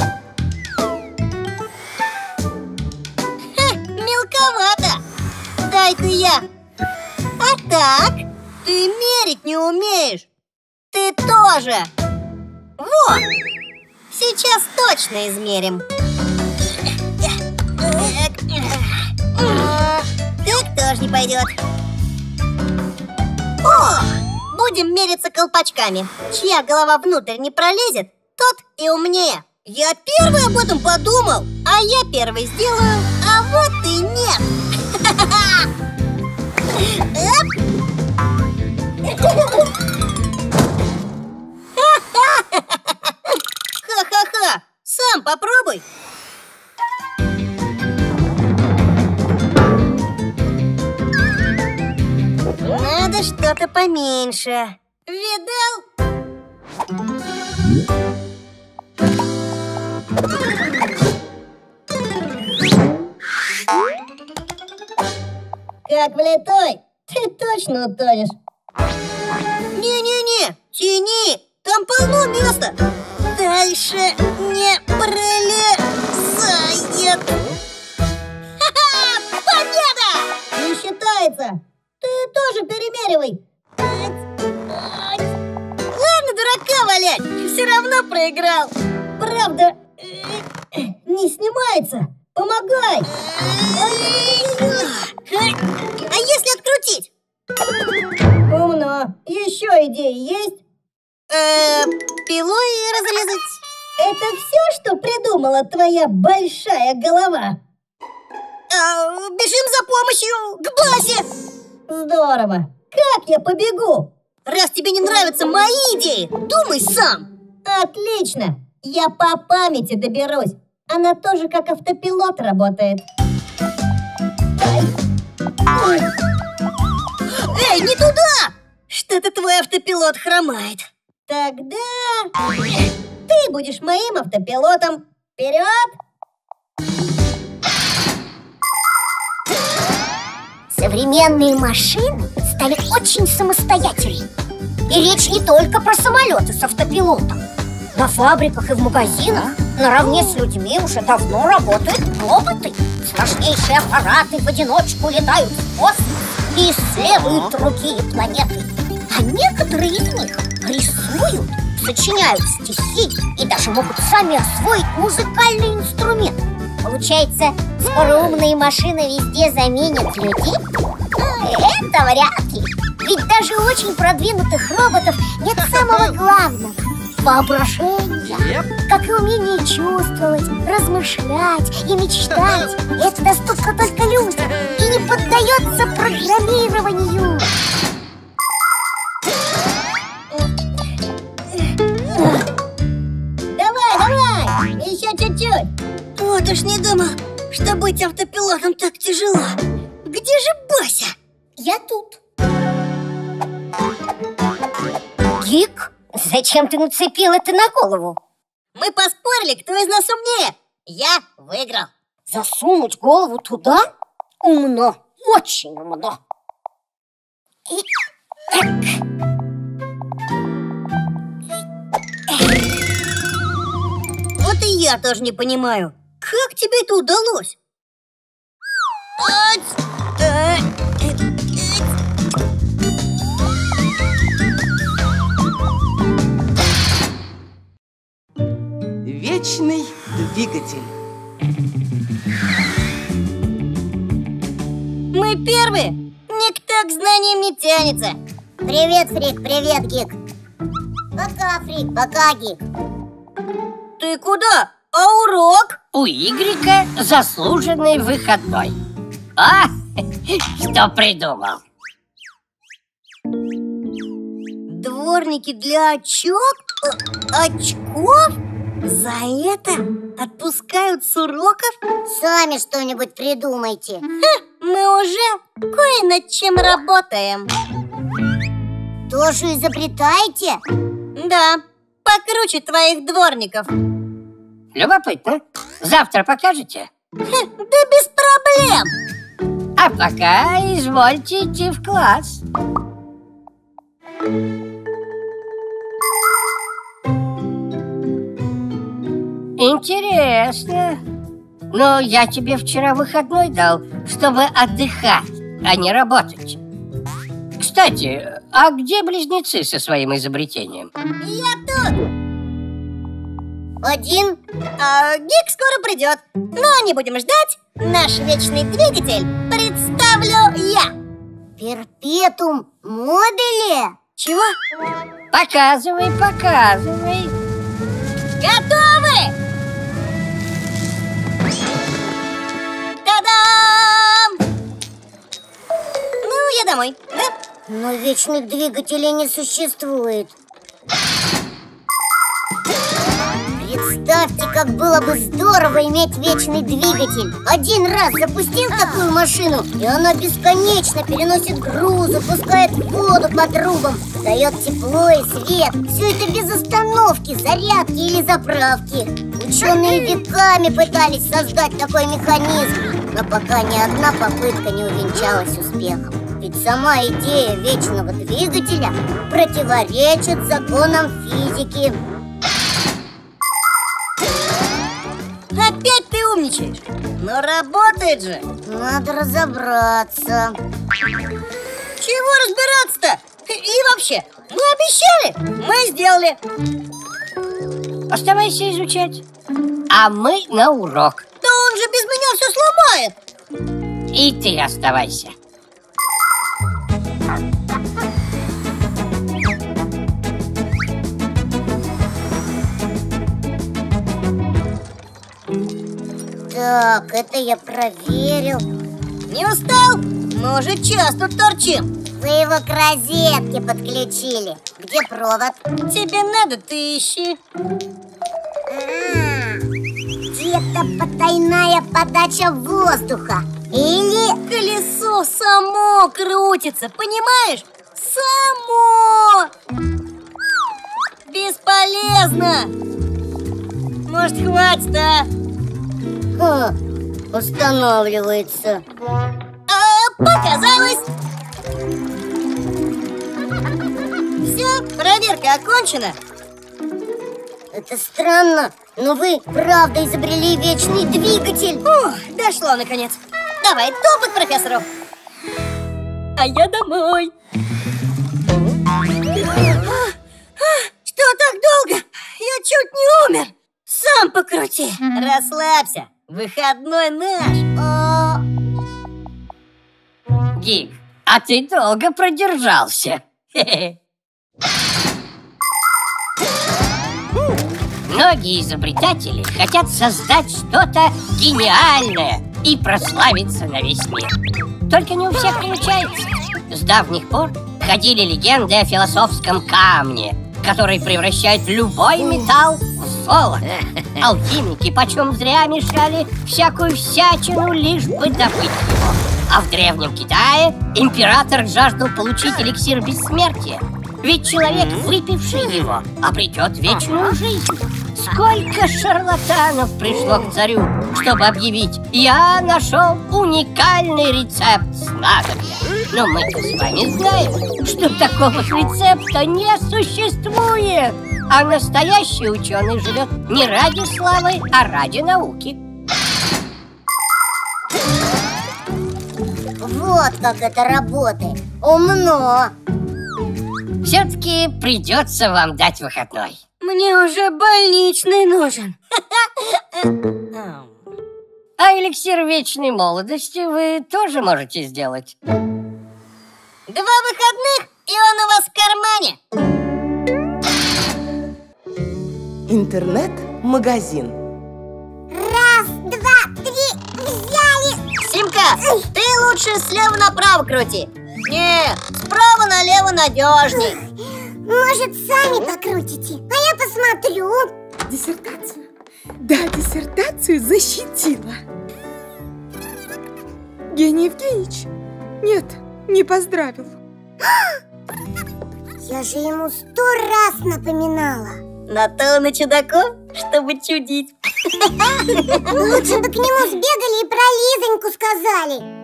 Speaker 4: Ха, мелковато. Дай-ка я. А так? Ты мерить не умеешь. Ты тоже. Вот. Сейчас точно измерим. Так тоже не пойдет. О! Будем мериться колпачками. Чья голова внутрь не пролезет, тот и умнее. Я первый об этом подумал. А я первый сделаю, а вот и нет. Ха-ха-ха. Сам попробуй. Надо что-то поменьше. Видал? Как влитой, ты точно утонешь. Не-не-не, тяни, там полно места. Дальше не пролезает. Ха-ха, победа! Не считается. Ты тоже перемеривай. Ладно, дурака валять, все равно проиграл. Правда, не снимается. Помогай. А если открутить? Умно. Еще
Speaker 10: Еще идеи есть?
Speaker 4: Э, пилой разрезать.
Speaker 10: Это все, что придумала твоя большая голова?
Speaker 4: А, бежим за помощью к Басе.
Speaker 10: Здорово. Как я побегу?
Speaker 4: Раз тебе не нравятся мои идеи, думай сам.
Speaker 10: Отлично. Я по памяти доберусь. Она тоже как автопилот работает.
Speaker 4: Эй, не туда! Что-то твой автопилот хромает.
Speaker 10: Тогда ты будешь моим автопилотом. Вперед!
Speaker 9: Современные машины стали очень самостоятельными. И речь не только про самолеты с автопилотом. На фабриках и в магазинах наравне с людьми уже давно работают роботы. Сложнейшие аппараты в одиночку летают в космос и исследуют другие планеты. А некоторые из них рисуют, сочиняют стихи и даже могут сами освоить музыкальный инструмент. Получается, скоро умные машины везде заменят людей? Это вряд ли. Ведь даже у очень продвинутых роботов нет самого главного – воображения. Как и умение чувствовать, размышлять и мечтать. Это доступно только людям и не поддается программированию.
Speaker 10: Давай, давай! Еще чуть-чуть!
Speaker 4: Вот уж не думал, что быть автопилотом так тяжело. Где же Бася?
Speaker 10: Я тут.
Speaker 9: Гик, зачем ты нацепил это на голову?
Speaker 4: Мы поспорили, кто из нас умнее. Я выиграл.
Speaker 9: Засунуть голову туда? Умно, очень умно. И...
Speaker 4: Вот и я тоже не понимаю, как тебе это удалось?
Speaker 3: Вечный двигатель.
Speaker 4: Мы первые. Никто к знаниям не тянется.
Speaker 6: Привет, Фрик, привет, Гик. Пока, Фрик, пока, Гик.
Speaker 4: Ты куда? А урок?
Speaker 7: У Игрека заслуженный выходной. А, что придумал?
Speaker 4: Дворники для очок? Очков? За это отпускают с уроков?
Speaker 6: Сами что-нибудь придумайте.
Speaker 4: Ха, мы уже кое над чем работаем.
Speaker 6: Тоже изобретаете?
Speaker 4: Да, покруче твоих дворников.
Speaker 7: Любопытно. Завтра покажете?
Speaker 4: Ха, да без проблем.
Speaker 7: А пока извольте идти в класс. Интересно. Но я тебе вчера выходной дал, чтобы отдыхать, а не работать. Кстати, а где близнецы со своим изобретением?
Speaker 4: Я тут.
Speaker 6: Один?
Speaker 4: А Гик скоро придет. Но не будем ждать. Наш вечный двигатель представлю я.
Speaker 6: Перпетум мобиле?
Speaker 4: Чего?
Speaker 7: Показывай, показывай.
Speaker 4: Готовы? Та-дам! Ну, я домой, да?
Speaker 6: Но вечных двигателей не существует. Представьте, как было бы здорово иметь вечный двигатель. Один раз запустил такую машину, и она бесконечно переносит грузы, пускает воду по трубам, дает тепло и свет. Все это без остановки, зарядки или заправки. Ученые веками пытались создать такой механизм, но пока ни одна попытка не увенчалась успехом. Ведь сама идея вечного двигателя противоречит законам физики.
Speaker 4: Опять ты умничаешь. Но работает же.
Speaker 6: Надо разобраться.
Speaker 4: Чего разбираться-то? И вообще, мы обещали, мы сделали.
Speaker 7: Оставайся изучать. А мы на урок.
Speaker 4: Да он же без меня все сломает.
Speaker 7: И ты оставайся.
Speaker 6: Так, это я проверил.
Speaker 10: Не устал? Мы уже час тут торчим.
Speaker 6: Вы его к розетке подключили. Где провод?
Speaker 10: Тебе надо, ты ищи.
Speaker 6: А, где-то потайная подача воздуха. Или...
Speaker 10: Колесо само крутится, понимаешь? Само! Бесполезно! Может, хватит, а?
Speaker 6: О, устанавливается.
Speaker 10: А, показалось! Все, проверка окончена.
Speaker 6: Это странно, но вы правда изобрели вечный двигатель.
Speaker 10: Ух, дошло наконец. Давай, топот профессору. А я домой. Что так долго? Я чуть не умер. Сам покрути. Расслабься. Выходной наш. О...
Speaker 7: Гик, а ты долго продержался. Многие изобретатели хотят создать что-то гениальное и прославиться на весь мир. Только не у всех получается. С давних пор ходили легенды о философском камне, который превращает любой металл в золото. Алхимики почем зря мешали всякую всячину, лишь бы добыть его. А в Древнем Китае император жаждал получить эликсир бессмертия. Ведь человек, выпивший его, обретет вечную жизнь. Сколько шарлатанов пришло к царю, чтобы объявить: я нашел уникальный рецепт снадобья. Но мы-то с вами знаем, что такого рецепта не существует. А настоящий ученый живет не ради славы, а ради науки.
Speaker 6: Вот как это работает. Умно.
Speaker 7: Все-таки придется вам дать выходной.
Speaker 10: Мне уже больничный нужен.
Speaker 7: А эликсир вечной молодости вы тоже можете сделать.
Speaker 10: Два выходных, и он у вас в кармане.
Speaker 3: Интернет-магазин.
Speaker 6: Раз, два, три, взяли.
Speaker 10: Симка, ты лучше слева направо крути. Нет, справа налево надежней.
Speaker 6: Может, сами покрутите? А я посмотрю.
Speaker 3: Диссертацию. Да, диссертацию защитила. Евгений Евгеньевич. Нет, не поздравил.
Speaker 6: Я же ему сто раз напоминала.
Speaker 10: На то на чудаков, чтобы чудить.
Speaker 6: Лучше бы к нему сбегали и про Лизоньку сказали.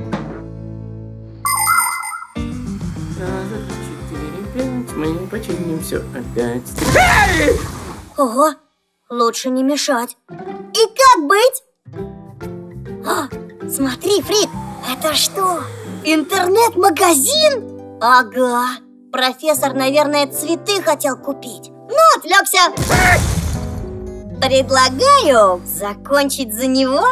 Speaker 11: Мы починим все опять.
Speaker 10: Ого, лучше не мешать. И как быть? А, смотри, Фрид, это что? Интернет-магазин? Ага, профессор, наверное, цветы хотел купить. Ну, отвлекся. Предлагаю закончить за него.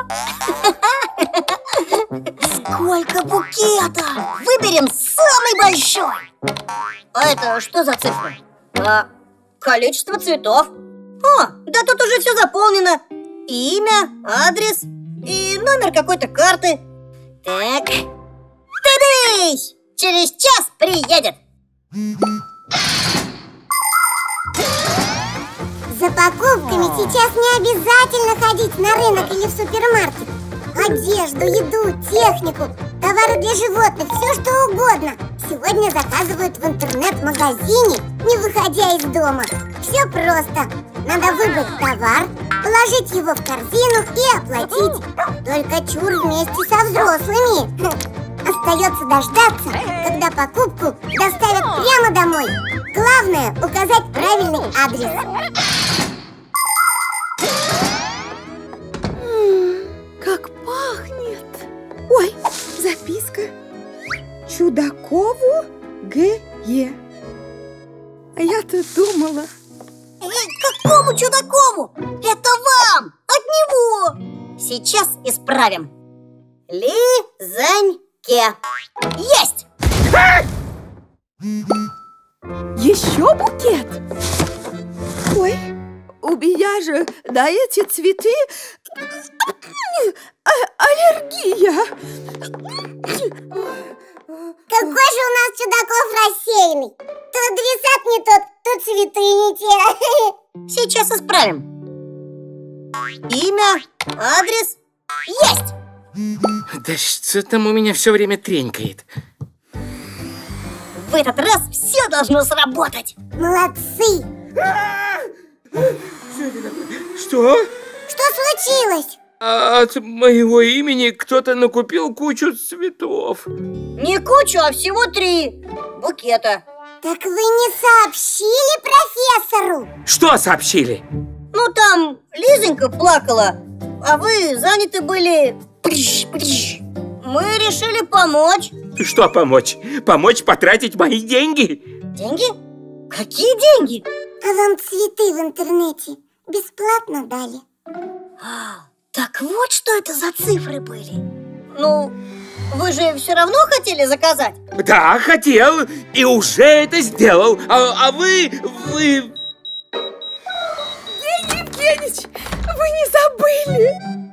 Speaker 10: Сколько букетов! Выберем самый большой. А это что за цифра? А, количество цветов. О, да тут уже все заполнено. Имя, адрес и номер какой-то карты. Так. Тадыщ! Через час приедет.
Speaker 6: За покупками сейчас не обязательно ходить на рынок или в супермаркет. Одежду, еду, технику, товары для животных, все что угодно сегодня заказывают в интернет-магазине, не выходя из дома. Все просто. Надо выбрать товар, положить его в корзину и оплатить. Только чур вместе со взрослыми. Остается дождаться, когда покупку доставят прямо домой. Главное указать правильный адрес.
Speaker 3: Как пахнет! Ой, записка. Чудакову Г Е. А я-то думала...
Speaker 10: Какому Чудакову? Это вам! От него! Сейчас исправим. Лизоньке. Есть!
Speaker 3: Еще букет? Ой, у меня же на эти цветы а- аллергия.
Speaker 6: Какой же у нас чудаков рассеянный. То адресат не тот, то цветы не те.
Speaker 10: Сейчас исправим. Имя, адрес есть.
Speaker 11: Да что там у меня все время тренькает?
Speaker 10: В этот раз все должно сработать.
Speaker 6: Молодцы.
Speaker 11: Что?
Speaker 6: Что случилось?
Speaker 11: От моего имени кто-то накупил кучу цветов.
Speaker 10: Не кучу, а всего три букета.
Speaker 6: Так вы не сообщили профессору?
Speaker 11: Что сообщили?
Speaker 10: Ну там Лизонька плакала, а вы заняты были. Приш, приш. Мы решили помочь.
Speaker 11: Что помочь? Помочь потратить мои деньги?
Speaker 10: Деньги? Какие деньги?
Speaker 6: А вам цветы в интернете бесплатно дали.
Speaker 10: А, так вот что это за цифры были. Ну, вы же все равно хотели заказать?
Speaker 11: Да, хотел, и уже это сделал. А, а вы, вы...
Speaker 3: Евгений Евгеньевич, вы не забыли?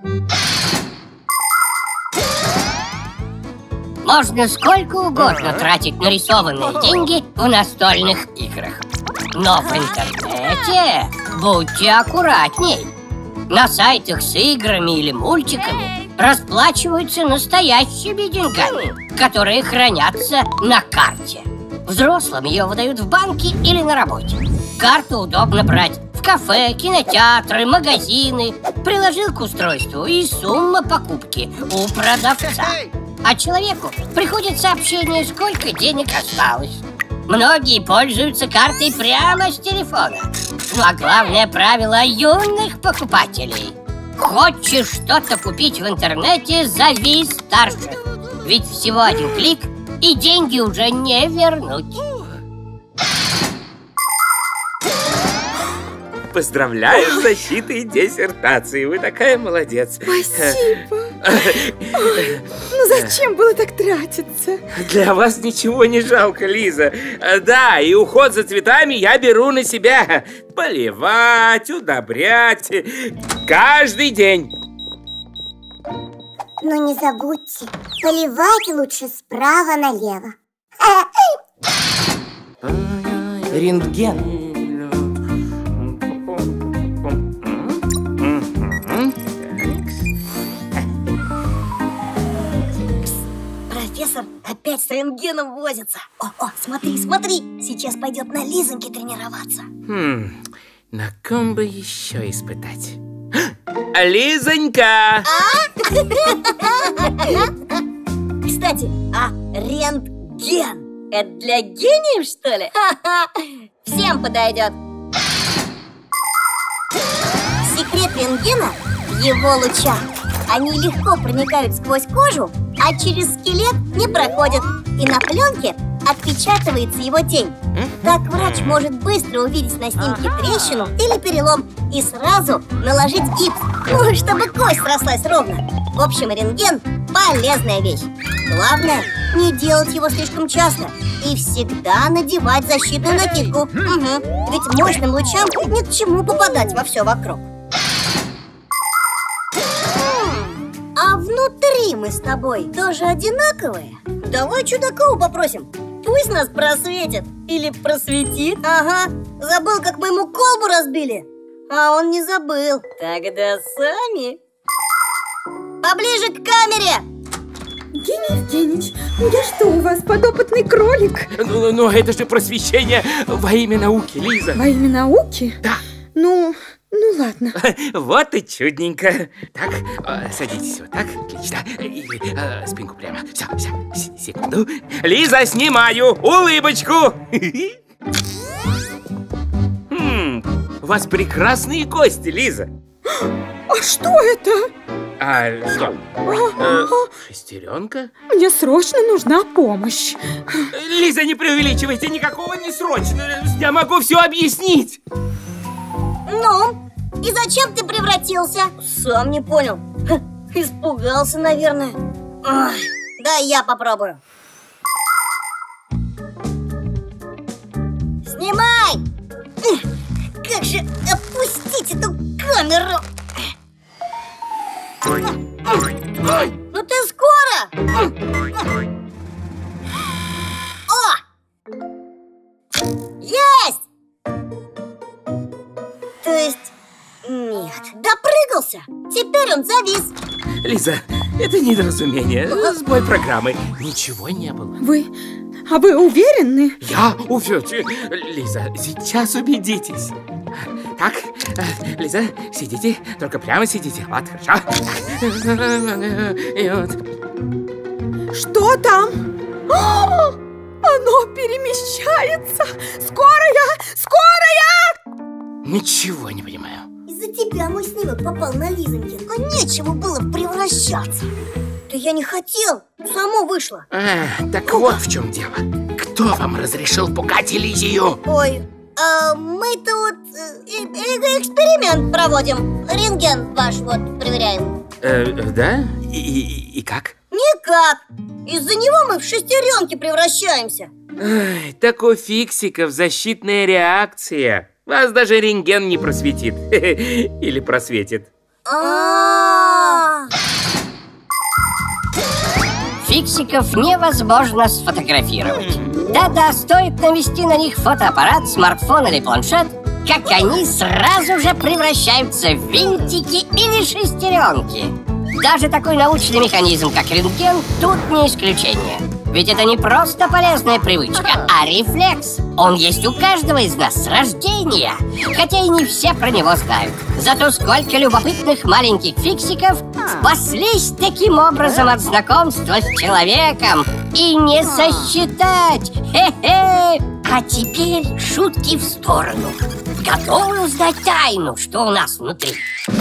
Speaker 7: Можно сколько угодно тратить нарисованные деньги в настольных играх. Но в интернете будьте аккуратней. На сайтах с играми или мультиками расплачиваются настоящими деньгами, которые хранятся на карте. Взрослым ее выдают в банке или на работе. Карту удобно брать в кафе, кинотеатры, магазины. Приложил к устройству и сумма покупки у продавца. А человеку приходит сообщение, сколько денег осталось. Многие пользуются картой прямо с телефона. Ну а главное правило юных покупателей: хочешь что-то купить в интернете, зови старших. Ведь всего один клик, и деньги уже не вернуть.
Speaker 11: Поздравляю с защитой диссертации. Вы такая молодец.
Speaker 3: Спасибо. Ну зачем было так тратиться?
Speaker 11: Для вас ничего не жалко, Лиза. Да, и уход за цветами я беру на себя. Поливать, удобрять. Каждый день.
Speaker 6: Но не забудьте, поливать лучше справа налево.
Speaker 11: Рентген.
Speaker 10: Профессор опять с рентгеном возится. О, о, смотри, смотри, сейчас пойдет на Лизоньке тренироваться.
Speaker 11: Хм, на ком бы еще испытать? Лизонька!
Speaker 10: Кстати, а рентген — это для гениев, что ли? Всем подойдет. Секрет рентгена в его лучах. Они легко проникают сквозь кожу, а через скелет не проходят. И на пленке отпечатывается его тень. Так врач может быстро увидеть на снимке трещину или перелом и сразу наложить гипс, ну, чтобы кость срослась ровно. В общем, рентген – полезная вещь. Главное, не делать его слишком часто и всегда надевать защитную накидку. Угу. Ведь мощным лучам ни к чему попадать во все вокруг. А внутри мы с тобой тоже одинаковые? Давай Чудакову попросим. Пусть нас просветит. Или просветит. Ага, забыл, как мы ему колбу разбили. А он не забыл. Тогда сами. Поближе к камере.
Speaker 3: Евгений Евгеньевич, ну я что, у вас подопытный кролик?
Speaker 11: Ну, ну это же просвещение во имя науки, Лиза.
Speaker 3: Во имя науки?
Speaker 11: Да.
Speaker 3: Ну... Ну ладно.
Speaker 11: Вот и чудненько. Так, садитесь вот так. Отлично. И э, спинку прямо. Все, все, секунду. Лиза, снимаю улыбочку. Хм, у вас прекрасные кости, Лиза.
Speaker 3: А что это?
Speaker 11: А что? Э, шестеренка?
Speaker 3: Мне срочно нужна помощь.
Speaker 11: Лиза, не преувеличивайте, никакого не срочно. Я могу все объяснить.
Speaker 10: Ну, и зачем ты превратился? Сам не понял. Ха, испугался, наверное. Ой, да я попробую. Снимай! как же опустить эту камеру? Ну ты скоро? О! Есть! То есть... Нет, допрыгался. Теперь он завис.
Speaker 11: Лиза, это недоразумение. Сбой программы. Ничего не было.
Speaker 3: Вы... А вы уверены?
Speaker 11: Я уверен. Лиза, сейчас убедитесь. Так, Лиза, сидите, только прямо сидите. Вот, хорошо. И вот.
Speaker 3: Что там? О, оно перемещается! Скорая! Скорая!
Speaker 11: Ничего не понимаю.
Speaker 10: Из-за тебя мой снимок попал на Лизоньке, а нечего было превращаться. Да я не хотел, само вышло.
Speaker 11: А, так вот в чем дело. Кто вам разрешил пугать Элизию?
Speaker 10: Ой, а мы тут э, э, эксперимент проводим. Рентген ваш вот проверяем.
Speaker 11: Э, да? И, и, и как?
Speaker 10: Никак. Из-за него мы в шестеренки превращаемся.
Speaker 11: Ай, так у фиксиков защитная реакция. Вас даже рентген не просветит. Или просветит.
Speaker 10: А-а-а!
Speaker 7: Фиксиков невозможно сфотографировать. Да-да, стоит навести на них фотоаппарат, смартфон или планшет, как они сразу же превращаются в винтики или шестеренки. Даже такой научный механизм, как рентген, тут не исключение. Ведь это не просто полезная привычка, а рефлекс. Он есть у каждого из нас с рождения, хотя и не все про него знают. Зато сколько любопытных маленьких фиксиков спаслись таким образом от знакомства с человеком. И не сосчитать. Хе-хе. А теперь шутки в сторону. Готовы узнать тайну, что у нас внутри?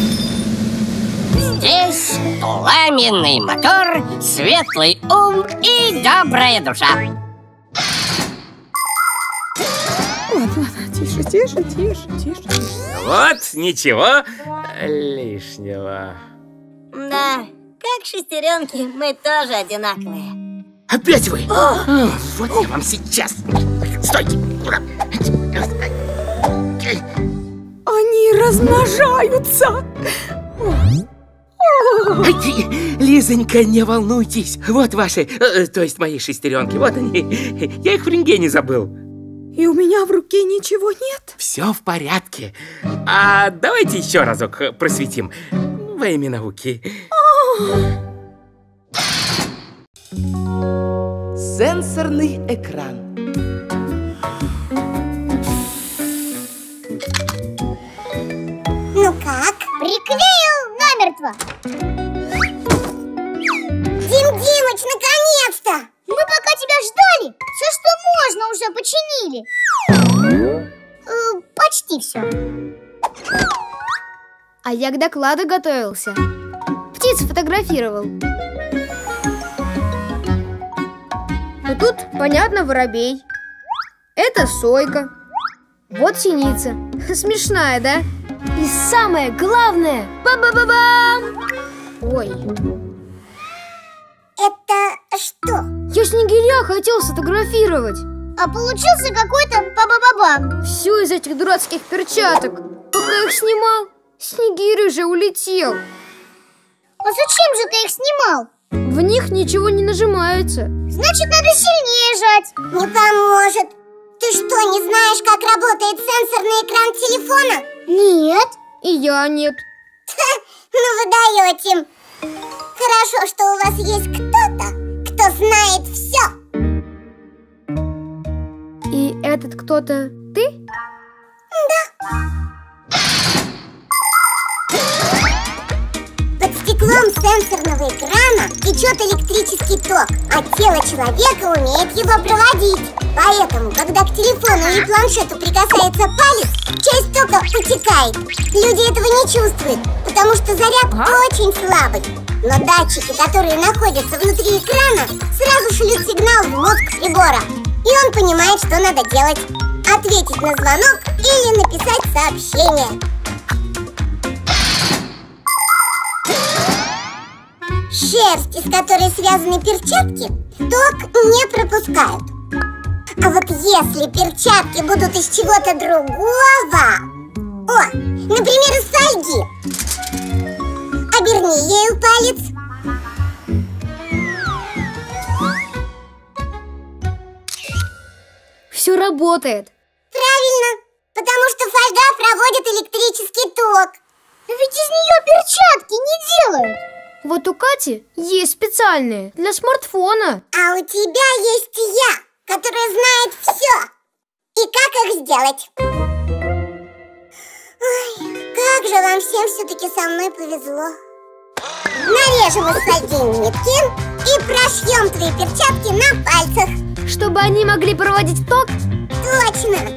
Speaker 7: Здесь пламенный мотор, светлый ум и добрая душа.
Speaker 3: Ладно, ладно, тише, тише, тише, тише, тише.
Speaker 11: Вот, ничего лишнего.
Speaker 10: Да, как шестеренки, мы тоже одинаковые.
Speaker 11: Опять вы? О, вот я вам сейчас. Стойте.
Speaker 3: Они размножаются.
Speaker 11: Лизонька, не волнуйтесь. Вот ваши, э, то есть мои шестеренки. Вот они. Я их в рентгене забыл.
Speaker 3: И у меня в руке ничего нет.
Speaker 11: Все в порядке. А давайте еще разок просветим. Во имя науки.
Speaker 12: Сенсорный экран.
Speaker 6: Ну как?
Speaker 5: Приклеил намертво.
Speaker 6: Дим Димыч, наконец-то!
Speaker 5: Мы пока тебя ждали, все, что можно, уже починили. Э, почти все.
Speaker 1: А я к докладу готовился. Птиц фотографировал. Ну тут, понятно, воробей. Это сойка. Вот синица. Смешная, да? И самое главное, ба-ба-ба-бам! Ой.
Speaker 6: Это что?
Speaker 1: Я снегиря хотел сфотографировать.
Speaker 5: А получился какой-то ба-ба-ба-бам.
Speaker 1: Все из этих дурацких перчаток. Пока я их снимал, снегирь уже улетел.
Speaker 5: А зачем же ты их снимал?
Speaker 1: В них ничего не нажимается.
Speaker 5: Значит, надо сильнее жать.
Speaker 6: Не поможет. Ты что, не знаешь, как работает сенсорный экран телефона?
Speaker 5: Нет.
Speaker 1: И я нет.
Speaker 6: Ну вы даете. Хорошо, что у вас есть кто-то, кто знает все.
Speaker 1: И этот кто-то ты?
Speaker 6: Да. Под стеклом сенсорного экрана течет электрический ток, а тело человека умеет его проводить. Поэтому, когда к телефону или планшету прикасается палец, часть тока утекает. Люди этого не чувствуют, потому что заряд очень слабый. Но датчики, которые находятся внутри экрана, сразу шлют сигнал в мозг прибора. И он понимает, что надо делать. Ответить на звонок или написать сообщение. Шерсть, из которой связаны перчатки, ток не пропускают. А вот если перчатки будут из чего-то другого, О, например, из фольги. Оберни ею палец.
Speaker 1: Все работает.
Speaker 6: Правильно, потому что фольга проводит электрический ток.
Speaker 5: Но ведь из нее перчатки не делают.
Speaker 1: Вот у Кати есть специальные для смартфона.
Speaker 6: А у тебя есть я, которая знает все. И как их сделать? Ой, как же вам всем все-таки со мной повезло. Нарежем из фольги нитки и прошьем твои перчатки на пальцах.
Speaker 1: Чтобы они могли проводить ток?
Speaker 6: Точно!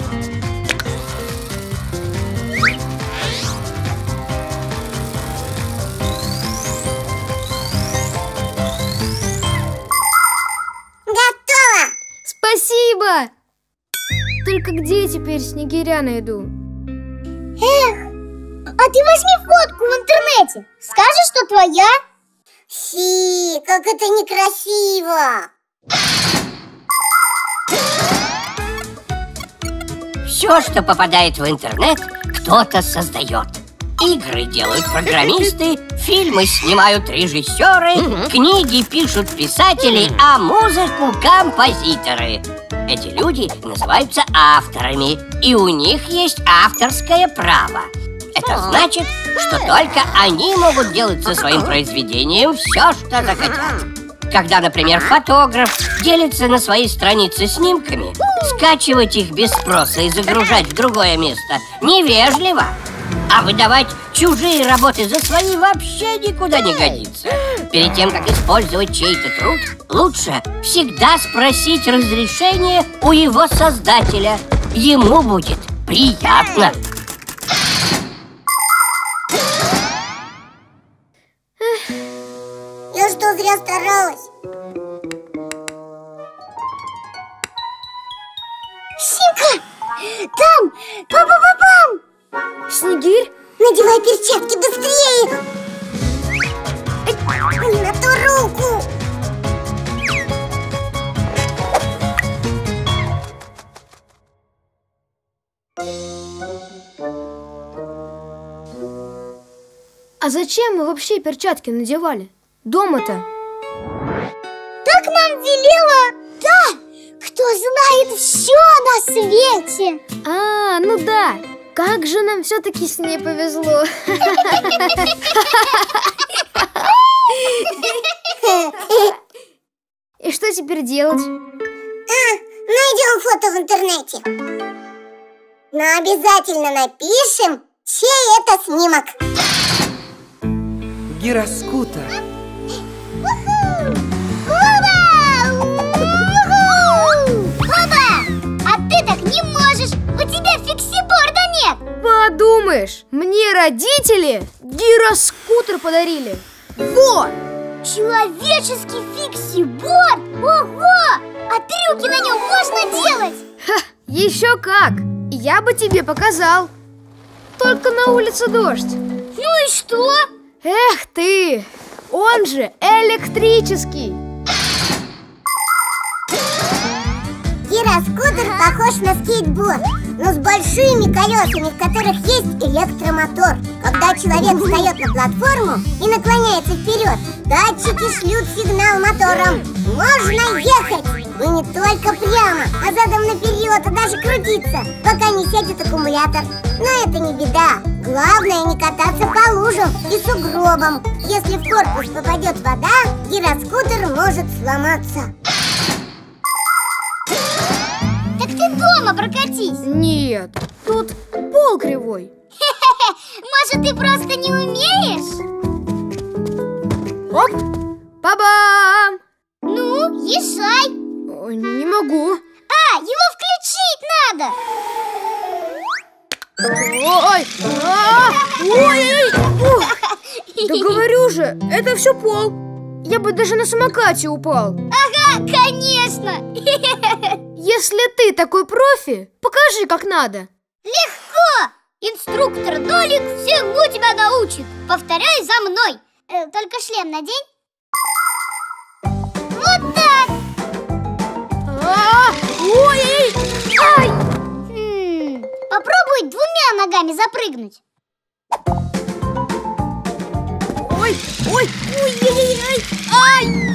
Speaker 6: Готово!
Speaker 1: Спасибо! Только где теперь снегиря найду?
Speaker 5: Эх, а ты возьми фотку в интернете. Скажешь, что твоя?
Speaker 6: Фи, как это некрасиво!
Speaker 7: Все, что попадает в интернет, кто-то создает. Игры делают программисты, фильмы снимают режиссеры, книги пишут писатели, а музыку композиторы. Эти люди называются авторами, и у них есть авторское право. Это значит, что только они могут делать со своим произведением все, что захотят. Когда, например, фотограф делится на своей странице снимками, скачивать их без спроса и загружать в другое место невежливо. А выдавать чужие работы за свои вообще никуда не годится. Перед тем, как использовать чей-то труд, лучше всегда спросить разрешение у его создателя. Ему будет приятно.
Speaker 6: Я что, зря старалась?
Speaker 5: Симка! Там! Папа-папам!
Speaker 1: Снегирь?
Speaker 6: Надевай перчатки быстрее! Ай, не на ту руку!
Speaker 1: А зачем мы вообще перчатки надевали? Дома-то?
Speaker 5: Так нам велела та, кто знает все на свете.
Speaker 1: А, ну да. Как же нам все-таки с ней повезло. И что теперь делать?
Speaker 6: А, найдем фото в интернете. Но обязательно напишем, чей это снимок.
Speaker 12: Гироскутер.
Speaker 5: Папа, а ты так не можешь. У тебя фиксиборда нет.
Speaker 1: Подумаешь, мне родители гироскутер подарили. Вот!
Speaker 5: Человеческий фиксиборд? Ого! А трюки на нем можно делать?
Speaker 1: Ха, еще как! Я бы тебе показал. Только на улице дождь.
Speaker 5: Ну и что?
Speaker 1: Эх ты! Он же электрический.
Speaker 6: Гироскутер похож на скейтборд, но с большими колесами, в которых есть электромотор. Когда человек встает на платформу и наклоняется вперед, датчики шлют сигнал мотором. Можно ехать! И не только прямо, а задом наперед, и даже крутиться, пока не сядет аккумулятор. Но это не беда. Главное не кататься по лужам и сугробам. Если в корпус попадет вода, гироскутер может сломаться.
Speaker 5: Так ты дома прокатись.
Speaker 1: Нет, тут пол кривой.
Speaker 5: Может, ты просто не умеешь?
Speaker 1: Оп! Ба-бам!
Speaker 5: Ну, езжай.
Speaker 1: Ой, не могу.
Speaker 5: А, его включить надо.
Speaker 1: Ой! А! Ой! Ух! Да говорю же, это все пол. Я бы даже на самокате упал.
Speaker 5: Ага, конечно.
Speaker 1: Если ты такой профи, покажи, как надо.
Speaker 5: Легко! Инструктор Нолик всему тебя научит. Повторяй за мной. Э, только шлем надень. Вот так.
Speaker 1: А! Ой!
Speaker 5: Ай! Хм, попробуй двумя ногами запрыгнуть.
Speaker 1: Ой, ой, ой, ой, ой, ай!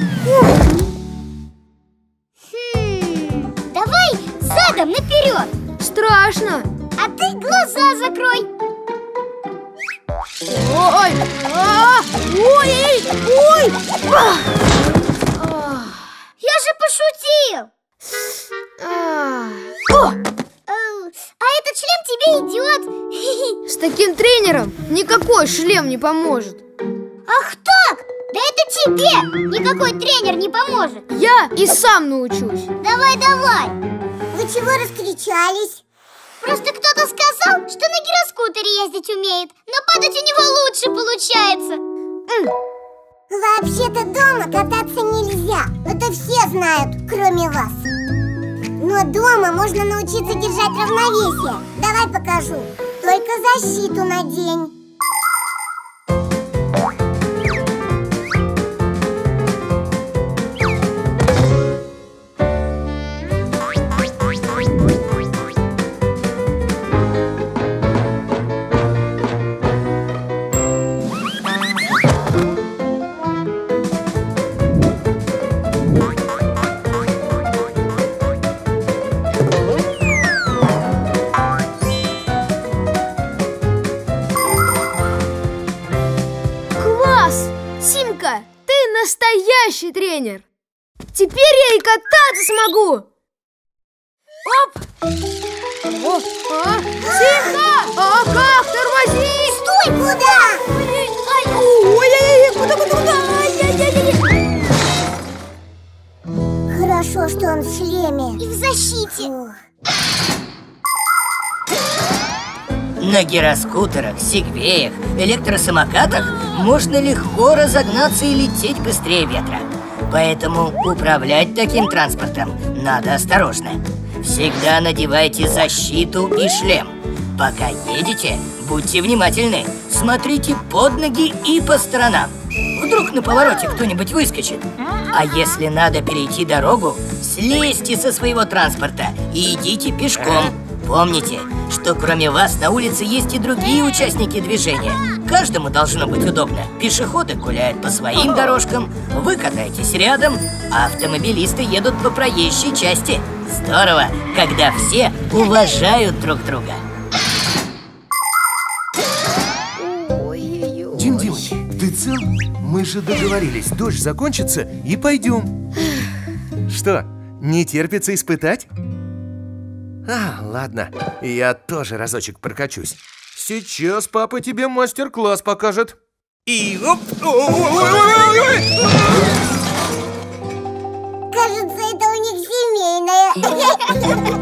Speaker 5: Хм, давай задом наперед.
Speaker 1: Страшно.
Speaker 5: А ты глаза закрой.
Speaker 1: Ой, а, ой, ой, ой.
Speaker 5: Я же пошутил.
Speaker 1: А, о!
Speaker 5: А этот шлем тебе идет.
Speaker 1: С таким тренером никакой шлем не поможет.
Speaker 5: Ах так! Да это тебе никакой тренер не поможет.
Speaker 1: Я и сам научусь.
Speaker 5: Давай, давай.
Speaker 6: Вы чего раскричались?
Speaker 5: Просто кто-то сказал, что на гироскутере ездить умеет, но падать у него лучше получается.
Speaker 6: Вообще-то дома кататься нельзя. Это все знают, кроме вас. Но дома можно научиться держать равновесие. Давай покажу. Только защиту надень.
Speaker 1: Симка, ты настоящий тренер. Теперь я и кататься смогу. Оп! О, а? Симка! А как? Тормози!
Speaker 6: Стой! Куда?
Speaker 1: Ой-ой-ой! Куда, куда, куда? Ай-яй-яй-яй!
Speaker 6: Хорошо, что он в шлеме.
Speaker 5: И в защите.
Speaker 6: Фух.
Speaker 8: На гироскутерах, сегвеях, электросамокатах можно легко разогнаться и лететь быстрее ветра. Поэтому управлять таким транспортом надо осторожно. Всегда надевайте защиту и шлем. Пока едете, будьте внимательны. Смотрите под ноги и по сторонам. Вдруг на повороте кто-нибудь выскочит. А если надо перейти дорогу, слезьте со своего транспорта и идите пешком. Помните, что кроме вас на улице есть и другие участники движения. Каждому должно быть удобно. Пешеходы гуляют по своим дорожкам, вы катаетесь рядом, а автомобилисты едут по проезжей части. Здорово, когда все уважают друг друга.
Speaker 13: Дим Димыч, ты цел? Мы же договорились, дождь закончится и пойдем. Что, не терпится испытать? А, ладно, я тоже разочек прокачусь. Сейчас папа тебе мастер-класс покажет. И оп!
Speaker 6: Кажется, это у них семейное.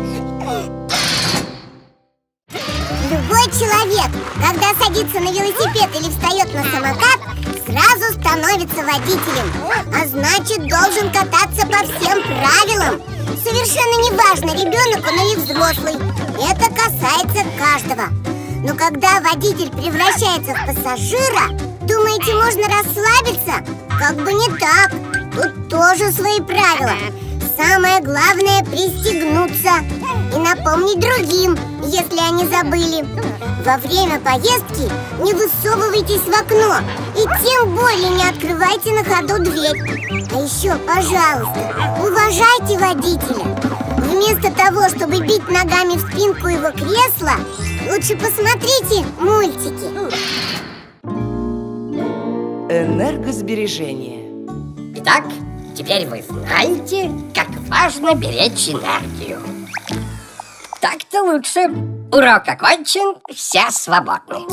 Speaker 6: Любой человек, когда садится на велосипед или встает на самокат, сразу становится водителем. А значит, должен кататься по всем правилам. Совершенно не важно, ребенок он или взрослый. Это касается каждого. Но когда водитель превращается в пассажира, думаете, можно расслабиться? Как бы не так. Тут тоже свои правила. Самое главное – пристегнуться и напомнить другим, если они забыли. Во время поездки не высовывайтесь в окно и тем более не открывайте на ходу дверь. А еще, пожалуйста, уважайте водителя. Вместо того, чтобы бить ногами в спинку его кресла, лучше посмотрите мультики.
Speaker 7: Энергосбережение. Итак, теперь вы знаете, как важно беречь энергию. Так-то лучше. Урок окончен, все свободны.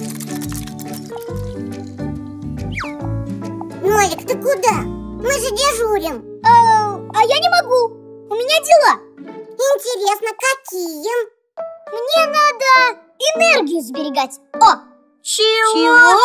Speaker 6: Нолик, ты куда? Мы же дежурим. А, а я не могу. У меня дела. Интересно, какие?
Speaker 5: Мне надо энергию сберегать. О!
Speaker 10: Чего?
Speaker 5: Чего?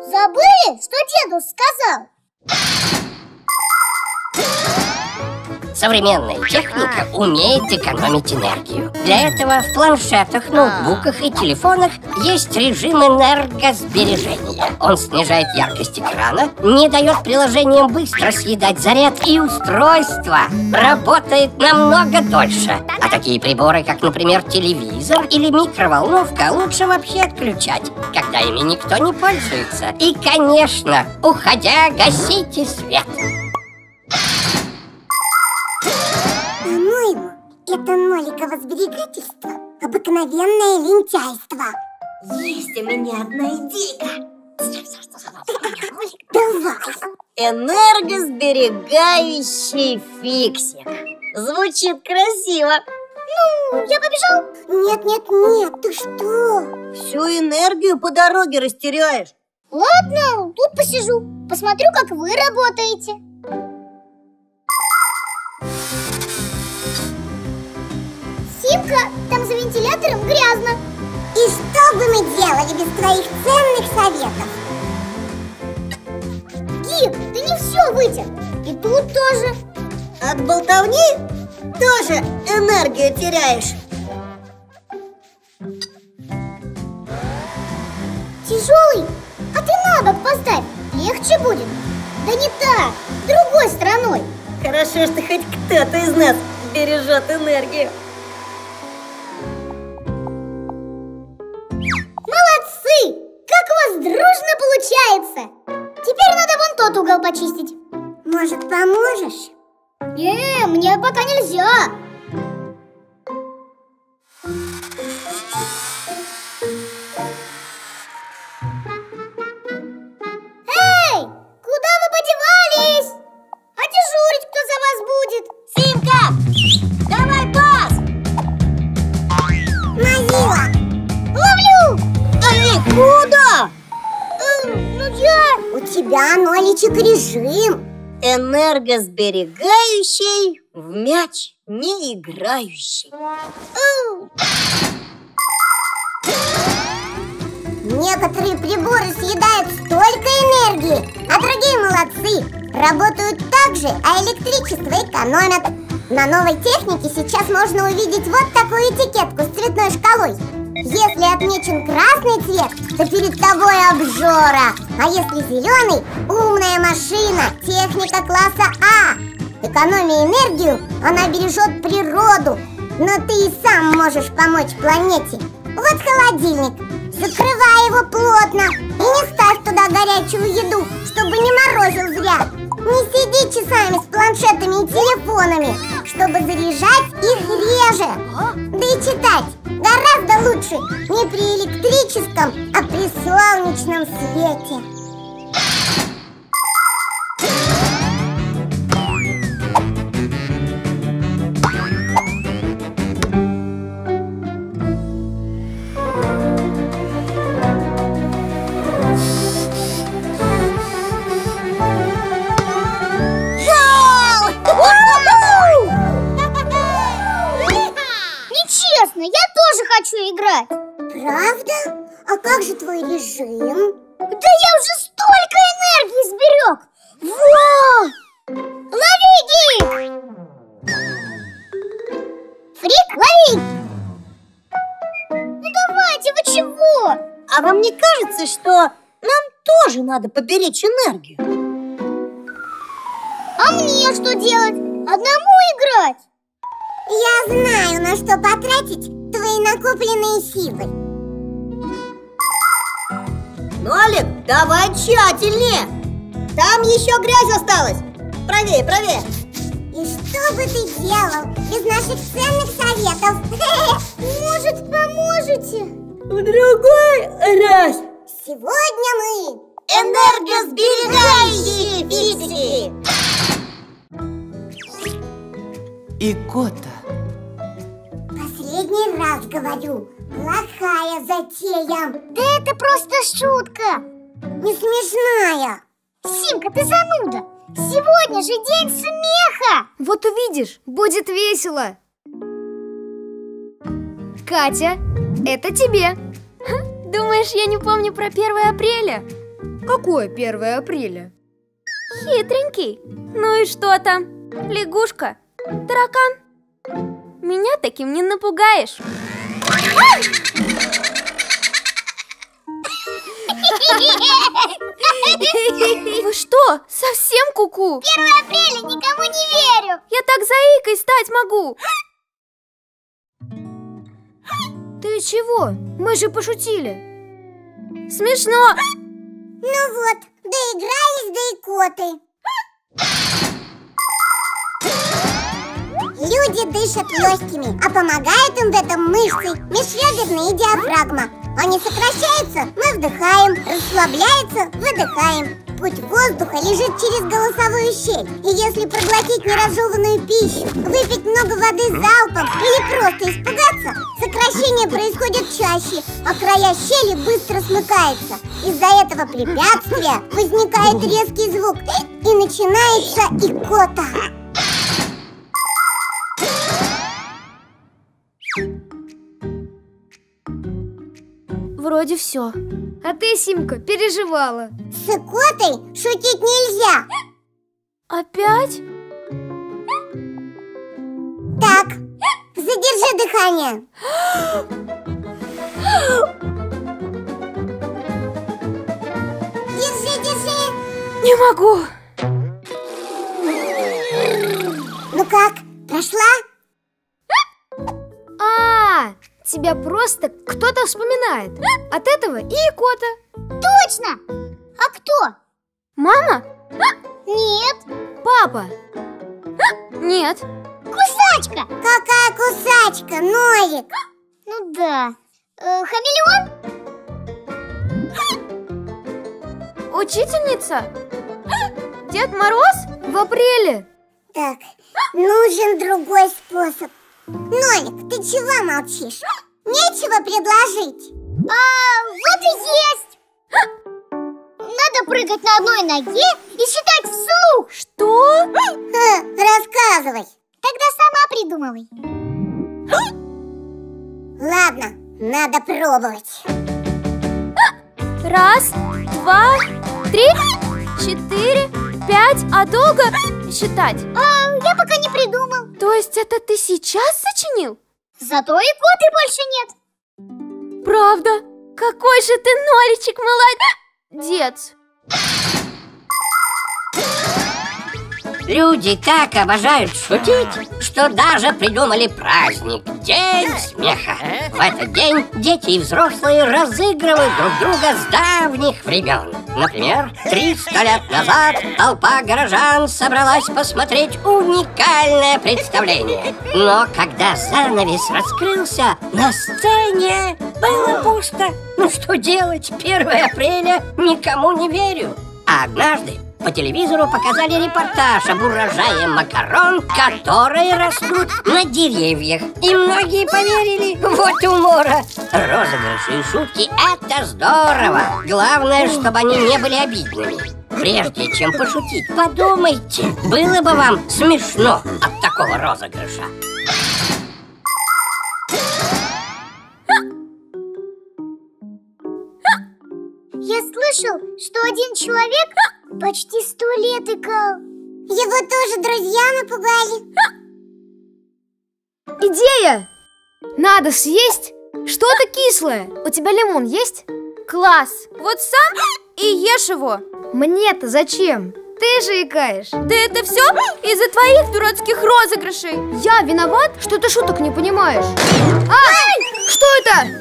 Speaker 5: Забыли, что деду сказал?
Speaker 7: Современная техника умеет экономить энергию. Для этого в планшетах, ноутбуках и телефонах есть режим энергосбережения. Он снижает яркость экрана, не дает приложениям быстро съедать заряд, и устройство работает намного дольше. А такие приборы, как, например, телевизор или микроволновка, лучше вообще отключать, когда ими никто не пользуется. И, конечно, уходя, гасите свет.
Speaker 6: По-моему, это ноликово сберегательство — обыкновенное лентяйство.
Speaker 10: Есть у меня одна идейка.
Speaker 6: Давай.
Speaker 10: Энергосберегающий фиксик. Звучит красиво.
Speaker 5: Ну, я побежал.
Speaker 6: Нет, нет, нет, ты что?
Speaker 10: Всю энергию по дороге растеряешь.
Speaker 5: Ладно, тут посижу. Посмотрю, как вы работаете. Симка, там за вентилятором грязно.
Speaker 6: И что бы мы делали без твоих ценных советов?
Speaker 5: Гик, ты не все вытер. И тут тоже.
Speaker 10: От болтовни тоже энергию теряешь.
Speaker 5: Тяжелый? А ты на бок поставь, легче будет. Да не так, другой стороной.
Speaker 10: Хорошо, что хоть кто-то из нас бережет энергию.
Speaker 5: Молодцы! Как у вас дружно получается! Теперь надо вон тот угол почистить.
Speaker 6: Может, поможешь?
Speaker 5: Не, мне пока нельзя. Эй, куда вы подевались? А дежурить кто за вас будет?
Speaker 10: Симка, давай пас!
Speaker 6: Мазила!
Speaker 5: Ловлю!
Speaker 10: Эй, куда?
Speaker 5: Эм, ну я...
Speaker 6: У тебя, ноличек, режим.
Speaker 10: Энергосберегающий в мяч не играющий.
Speaker 6: Некоторые приборы съедают столько энергии, а другие молодцы. Работают так же, а электричество экономят. На новой технике сейчас можно увидеть вот такую этикетку с цветной шкалой. Если отмечен красный цвет, то перед тобой обжора. А если зеленый – умная машина, техника класса А. Экономя энергию, она бережет природу. Но ты и сам можешь помочь планете. Вот холодильник. Закрывай его плотно и не ставь туда горячую еду, чтобы не морозил зря. Не сиди часами с планшетами и телефонами, чтобы заряжать их реже. Да и читать гораздо лучше не при электрическом, а при солнечном свете.
Speaker 5: Нечестно, я тоже хочу играть.
Speaker 6: Правда? А как же твой режим?
Speaker 5: Да я уже столько энергии сберег. Во! Лови, Гик! Фрик, лови! Ну давайте, вы чего?
Speaker 10: А вам не кажется, что нам тоже надо поберечь энергию?
Speaker 5: А мне что делать? Одному играть?
Speaker 6: Я знаю, на что потратить твои накопленные силы.
Speaker 10: Нолик, давай тщательнее. Там еще грязь осталась. Правее, правее.
Speaker 6: И что бы ты делал без наших ценных советов?
Speaker 5: Может, поможете?
Speaker 10: В другой раз.
Speaker 6: Сегодня мы
Speaker 10: энергосберегающие фиксики.
Speaker 12: Икота.
Speaker 6: Последний раз говорю, плохая затея.
Speaker 5: Да это просто шутка.
Speaker 6: Не смешная.
Speaker 5: Симка, ты зануда. Сегодня же день смеха.
Speaker 1: Вот увидишь, будет весело. Катя, это тебе.
Speaker 14: Думаешь, я не помню про первое апреля?
Speaker 1: Какое первое апреля?
Speaker 14: Хитренький. Ну и что там? Лягушка. Таракан, меня таким не напугаешь. Вы что, совсем куку?
Speaker 5: первое апреля, никому не верю.
Speaker 14: Я так заикой стать могу.
Speaker 1: Ты чего? Мы же пошутили.
Speaker 14: Смешно.
Speaker 6: Ну вот, доигрались до икоты. Люди дышат легкими, а помогают им в этом мышцы межреберная и диафрагма. Они сокращаются, мы вдыхаем, расслабляются, выдыхаем. Путь воздуха лежит через голосовую щель. И если проглотить неразжеванную пищу, выпить много воды залпом или просто испугаться, сокращение происходит чаще, а края щели быстро смыкаются. Из-за этого препятствия возникает резкий звук и начинается икота.
Speaker 14: Вроде все.
Speaker 1: А ты, Симка, переживала.
Speaker 6: С икотой шутить нельзя.
Speaker 14: Опять?
Speaker 6: Так, задержи дыхание. Держи, держи.
Speaker 14: Не могу.
Speaker 6: Ну как, прошла?
Speaker 1: А, тебя просто кто-то вспоминает. От этого и икота.
Speaker 5: Точно! А кто?
Speaker 14: Мама?
Speaker 5: Нет.
Speaker 1: Папа?
Speaker 14: Нет.
Speaker 5: Кусачка!
Speaker 6: Какая кусачка, Нолик?
Speaker 5: Ну да. Э, хамелеон?
Speaker 14: Учительница? Дед Мороз?
Speaker 1: В апреле.
Speaker 6: Так, нужен другой способ. Нолик, ты чего молчишь? Нечего предложить?
Speaker 5: А, вот и есть! Надо прыгать на одной ноге и считать вслух.
Speaker 14: Что?
Speaker 6: Ха, рассказывай.
Speaker 5: Тогда сама придумывай.
Speaker 6: Ладно, надо пробовать.
Speaker 14: Раз, два, три, четыре, пять. А долго считать?
Speaker 5: А, я пока не придумал.
Speaker 14: То есть это ты сейчас сочинил?
Speaker 5: Зато икоты больше нет.
Speaker 14: Правда? Какой же ты, Ноличек, молодец!
Speaker 7: Люди так обожают шутить, что даже придумали праздник – День смеха. В этот день дети и взрослые разыгрывают друг друга с давних времен. Например, триста лет назад толпа горожан собралась посмотреть уникальное представление. Но когда занавес раскрылся, на сцене было пусто. Ну что делать? первое апреля никому не верю. А однажды по телевизору показали репортаж об урожае макарон, которые растут на деревьях. И многие поверили. Вот умора. Розыгрыши и шутки – это здорово. Главное, чтобы они не были обидными. Прежде чем пошутить, подумайте, было бы вам смешно от такого розыгрыша.
Speaker 5: Я слышал, что один человек почти сто лет икал.
Speaker 6: Его тоже друзья напугали.
Speaker 1: Идея! Надо съесть что-то кислое. У тебя лимон есть?
Speaker 14: Класс! Вот сам и ешь его.
Speaker 1: Мне-то зачем? Ты же икаешь.
Speaker 14: Да это все из-за твоих дурацких розыгрышей.
Speaker 1: Я виноват, что ты шуток не понимаешь. Ай! Что это?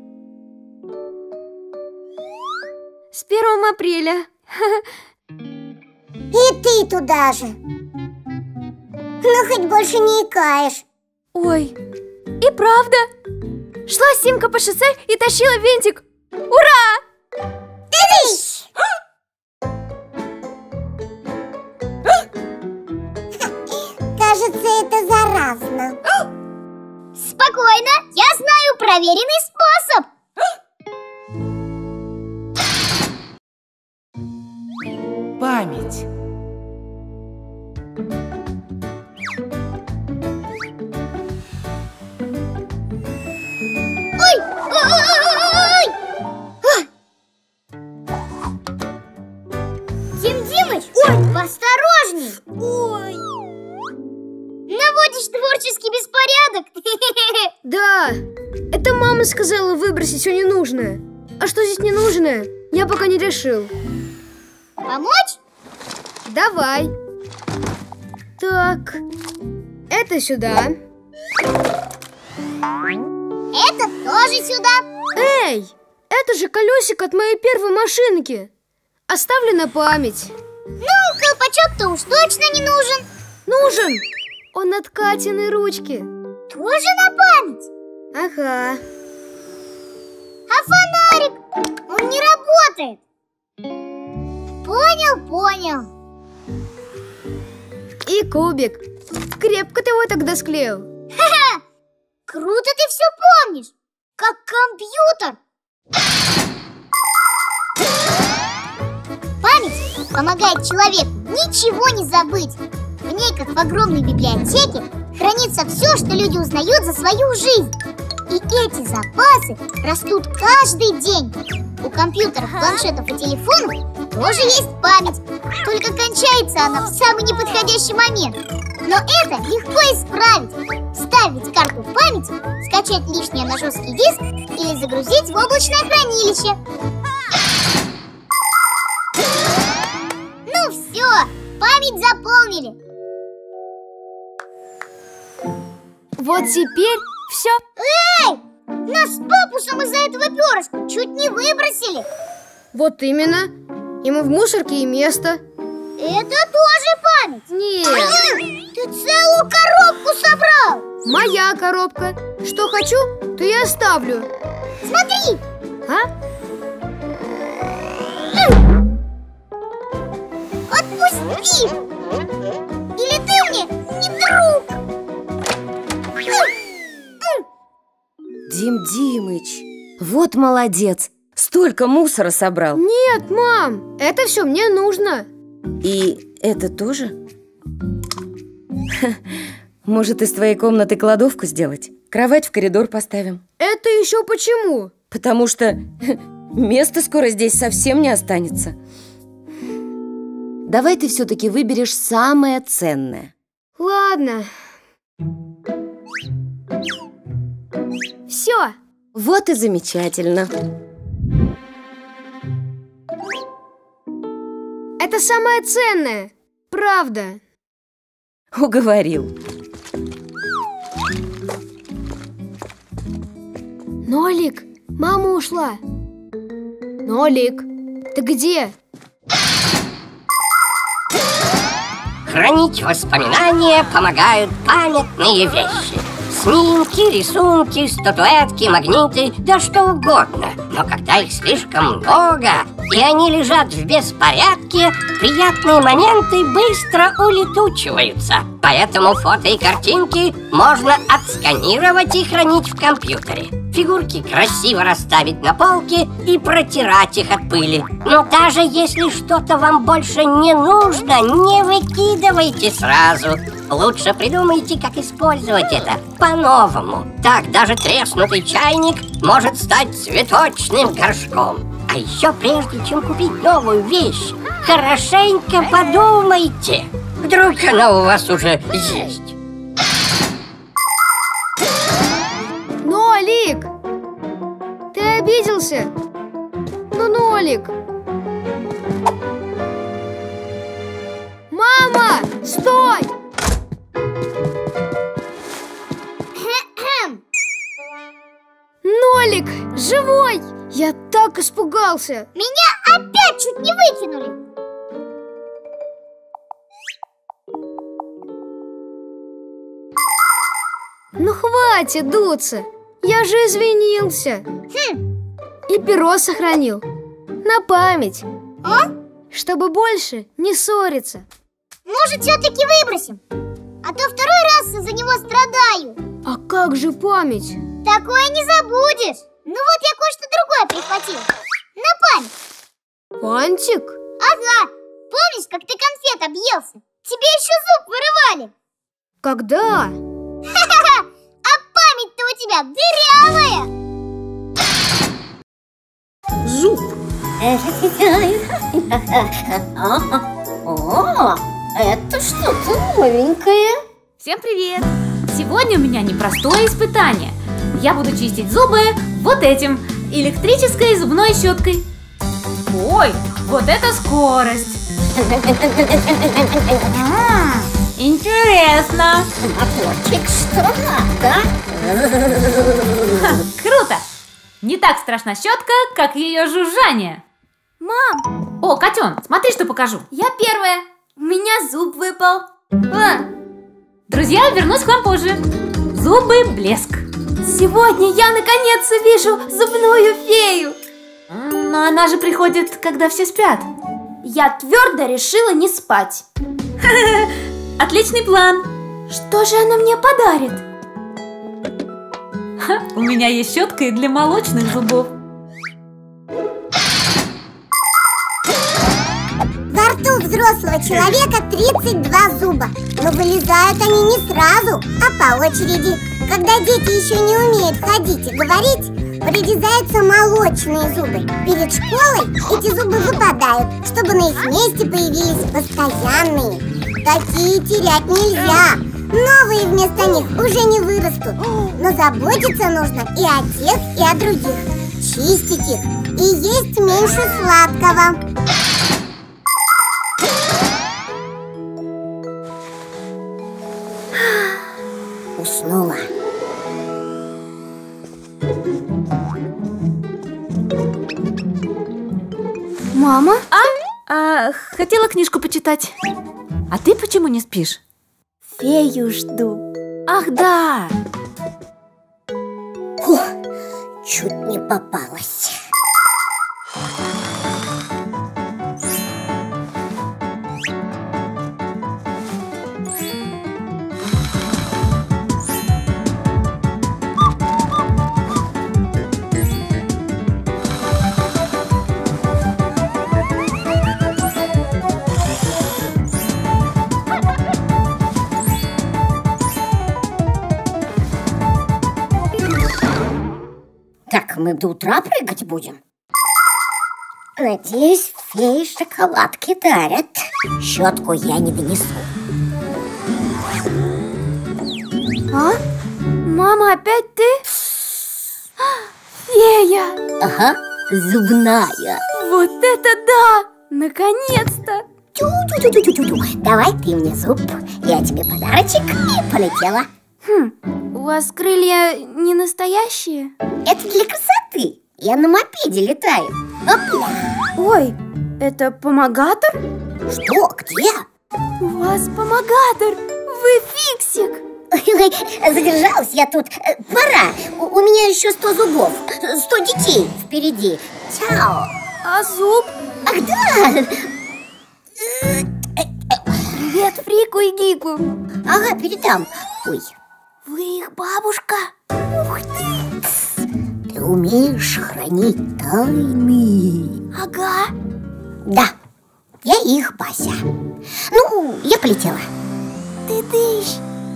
Speaker 14: С первым апреля.
Speaker 6: И ты туда же. Ну, хоть больше не икаешь.
Speaker 14: Ой, и правда. Шла Симка по шоссе и тащила винтик. Ура!
Speaker 6: Тыдыщ! Кажется, это заразно.
Speaker 5: Спокойно, я знаю проверенный способ.
Speaker 12: Память.
Speaker 5: Ой! Ой! Дим Димыч, ой, поосторожней! Ой! На
Speaker 1: Да, это мама сказала выбросить все ненужное. А что здесь ненужное, я пока не решил.
Speaker 5: Помочь?
Speaker 1: Давай. Так, это сюда.
Speaker 5: Это тоже сюда.
Speaker 1: Эй, это же колесико от моей первой машинки. Оставлю на память.
Speaker 5: Ну, колпачок-то уж точно не нужен.
Speaker 1: Нужен. Он от Катиной ручки.
Speaker 5: Тоже на память?
Speaker 1: Ага.
Speaker 5: А фонарик? Он не работает. Понял, понял.
Speaker 1: И кубик. Крепко ты его тогда склеил.
Speaker 5: Ха-ха! Круто ты все помнишь. Как компьютер. Память помогает человеку ничего не забыть. В ней, как в огромной библиотеке, хранится все, что люди узнают за свою жизнь. И эти запасы растут каждый день. У компьютеров, планшетов и телефонов тоже есть память. Только кончается она в самый неподходящий момент. Но это легко исправить. Вставить карту памяти, скачать лишнее на жесткий диск или загрузить в облачное хранилище. Ну все, память заполнили.
Speaker 1: Вот теперь все.
Speaker 5: Эй! Нас с папусом из-за этого перышка чуть не выбросили.
Speaker 1: Вот именно. Ему в мусорке и место.
Speaker 5: Это тоже память?
Speaker 1: Нет.
Speaker 5: Ты целую коробку собрал.
Speaker 1: Моя коробка. Что хочу, то и оставлю.
Speaker 5: Смотри.
Speaker 1: А?
Speaker 5: Отпусти. Или ты мне не друг.
Speaker 15: Дим Димыч, вот молодец. Столько мусора собрал.
Speaker 1: Нет, мам, это все мне нужно.
Speaker 15: И это тоже? Может, из твоей комнаты кладовку сделать? Кровать в коридор поставим.
Speaker 1: Это еще почему?
Speaker 15: Потому что места скоро здесь совсем не останется. Давай ты все-таки выберешь самое ценное.
Speaker 1: Ладно. Все.
Speaker 15: Вот и замечательно.
Speaker 1: Это самое ценное. Правда.
Speaker 15: Уговорил.
Speaker 1: Нолик, мама ушла. Нолик, ты где?
Speaker 7: Хранить воспоминания помогают памятные вещи. Снимки, рисунки, статуэтки, магниты, да что угодно. Но когда их слишком много, и они лежат в беспорядке, приятные моменты быстро улетучиваются. Поэтому фото и картинки можно отсканировать и хранить в компьютере. Фигурки красиво расставить на полке и протирать их от пыли. Но даже если что-то вам больше не нужно, не выкидывайте сразу. Лучше придумайте, как использовать это по-новому. Так даже треснутый чайник может стать цветочным горшком. А еще прежде чем купить новую вещь, хорошенько подумайте. Вдруг она у вас уже есть.
Speaker 1: Нолик! Ты обиделся? Ну, Нолик! Мама! Стой! Нолик! Живой! Я так испугался!
Speaker 5: Меня опять чуть не выкинули!
Speaker 1: Ну хватит дуться! Я же извинился!
Speaker 5: Хм.
Speaker 1: И перо сохранил. На память.
Speaker 5: А?
Speaker 1: Чтобы больше не ссориться.
Speaker 5: Может, все-таки выбросим? А то второй раз из-за него страдаю.
Speaker 1: А как же память?
Speaker 5: Такое не забудешь. Ну вот я кое-что другое прихватил. На память.
Speaker 1: Фантик?
Speaker 5: Ага. Помнишь, как ты конфет объелся? Тебе еще зуб вырывали.
Speaker 1: Когда?
Speaker 5: Ха-ха-ха! А память-то у тебя дырявая.
Speaker 9: Зуб. О, это что-то новенькое.
Speaker 14: Всем привет! Сегодня у меня непростое испытание.
Speaker 16: я буду чистить зубы вот этим электрической зубной щеткой. Ой, вот это скорость! А, интересно!
Speaker 9: Моторчик, что надо?
Speaker 16: Ха, круто! Не так страшна щетка, как ее жужжание.
Speaker 14: Мам!
Speaker 16: О, Котен, смотри, что покажу.
Speaker 14: Я первая. У меня зуб выпал. А.
Speaker 16: Друзья, вернусь к вам позже. Зубы блеск.
Speaker 14: Сегодня я наконец-то вижу зубную фею.
Speaker 16: Но она же приходит, когда все спят.
Speaker 14: Я твердо решила не спать.
Speaker 16: Отличный план.
Speaker 14: Что же она мне подарит?
Speaker 16: Ха, у меня есть щетка и для молочных зубов.
Speaker 6: Во рту взрослого человека тридцать два зуба. Но вылезают они не сразу, а по очереди. Когда дети еще не умеют ходить и говорить, прорезаются молочные зубы. Перед школой эти зубы выпадают, чтобы на их месте появились постоянные. Такие терять нельзя. Новые вместо них уже не вырастут. Но заботиться нужно и о тех, и о других. Чистить их и есть меньше сладкого.
Speaker 9: Уснула.
Speaker 14: Мама?
Speaker 16: А? а? Хотела книжку почитать. А ты почему не спишь?
Speaker 14: Фею жду.
Speaker 16: Ах, да!
Speaker 9: Фу, чуть не попалась. Так мы до утра прыгать будем? Надеюсь, феи шоколадки дарят. Щетку я не донесу.
Speaker 14: А? Мама, опять ты? Фея!
Speaker 9: Ага, зубная.
Speaker 14: Вот это да! Наконец-то!
Speaker 9: Тю-тю-тю-тю-тю-тю. Давай ты мне зуб, я тебе подарочек, и полетела.
Speaker 14: Хм, у вас крылья не настоящие?
Speaker 9: Это для красоты. Я на мопеде летаю. Опля.
Speaker 14: Ой, это помогатор?
Speaker 9: Что? Где?
Speaker 14: У вас помогатор! Вы фиксик!
Speaker 9: Задержалась я тут. Пора. У, у меня еще сто зубов. Сто детей впереди. Чао.
Speaker 14: А зуб?
Speaker 9: Ах, да.
Speaker 14: Привет, Фрику и Гику.
Speaker 9: Ага, передам. Ой.
Speaker 14: Вы их бабушка?
Speaker 9: Ух ты. Ты умеешь хранить тайны.
Speaker 14: Ага.
Speaker 9: Да, я их Бася. Ну, я полетела.
Speaker 14: Ты дышь.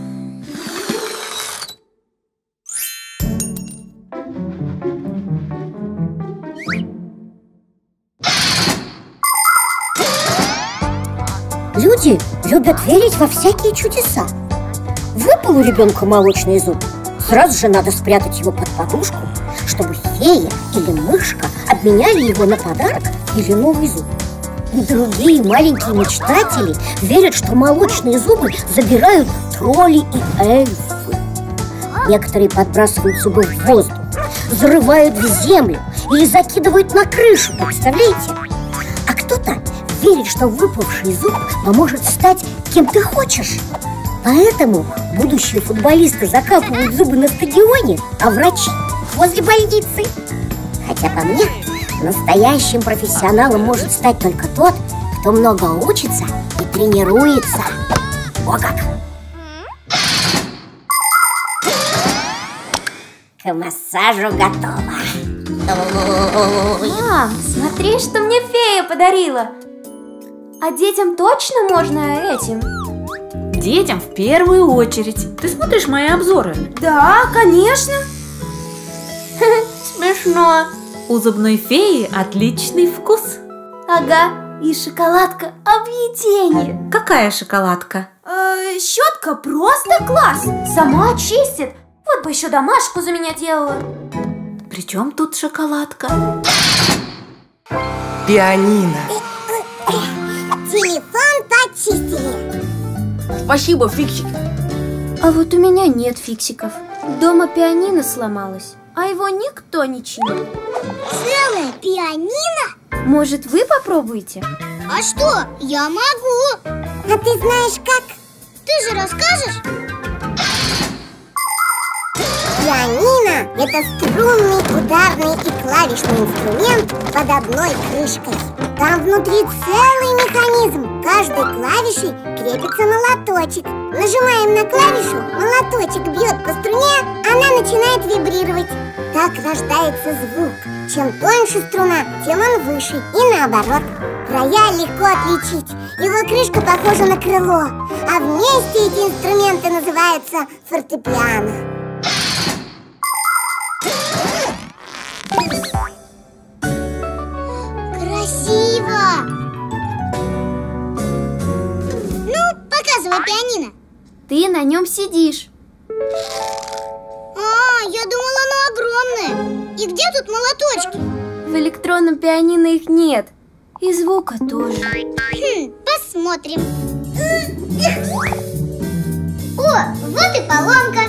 Speaker 9: Люди любят верить во всякие чудеса. Выпал у ребенка молочный зуб, сразу же надо спрятать его под подушку, чтобы фея или мышка обменяли его на подарок или новый зуб. Другие маленькие мечтатели верят, что молочные зубы забирают тролли и эльфы. Некоторые подбрасывают зубы в воздух, зарывают в землю или закидывают на крышу, представляете? А кто-то верит, что выпавший зуб поможет стать кем ты хочешь. Поэтому будущие футболисты закапывают зубы на стадионе, а врачи возле больницы. Хотя по мне, настоящим профессионалом может стать только тот, кто много учится и тренируется. О как! К массажу готово.
Speaker 14: Мам, смотри, что мне фея подарила. А детям точно можно этим?
Speaker 16: Детям в первую очередь. Ты смотришь мои обзоры?
Speaker 14: Да, конечно. Смешно.
Speaker 16: У зубной феи отличный вкус.
Speaker 14: Ага, и шоколадка объедение.
Speaker 16: Какая шоколадка?
Speaker 14: Э, щетка просто класс. Сама чистит.
Speaker 16: Вот бы еще домашку за меня делала. Причем тут шоколадка?
Speaker 12: Пианино.
Speaker 6: Телефон почистили.
Speaker 1: Спасибо, фиксик.
Speaker 14: А вот у меня нет фиксиков. Дома пианино сломалось, а его никто не чинил.
Speaker 6: Целое пианино?
Speaker 14: Может, вы попробуете?
Speaker 5: А что? Я могу.
Speaker 6: А ты знаешь как?
Speaker 5: Ты же расскажешь?
Speaker 6: Пианино – это струнный, ударный и клавишный инструмент под одной крышкой. Там внутри целый механизм. Каждой клавишей крепится на лоточек. Нажимаем на клавишу, молоточек бьет по струне, она начинает вибрировать. Так рождается звук. Чем тоньше струна, тем он выше. И наоборот. Рояль легко отличить. Его крышка похожа на крыло. А вместе эти инструменты называются фортепиано.
Speaker 5: Красиво! Ну, показывай пианино.
Speaker 14: Ты на нем сидишь.
Speaker 5: А, я думала, оно огромное. И где тут молоточки?
Speaker 14: В электронном пианино их нет. И звука тоже.
Speaker 5: Хм, посмотрим. О, вот и поломка.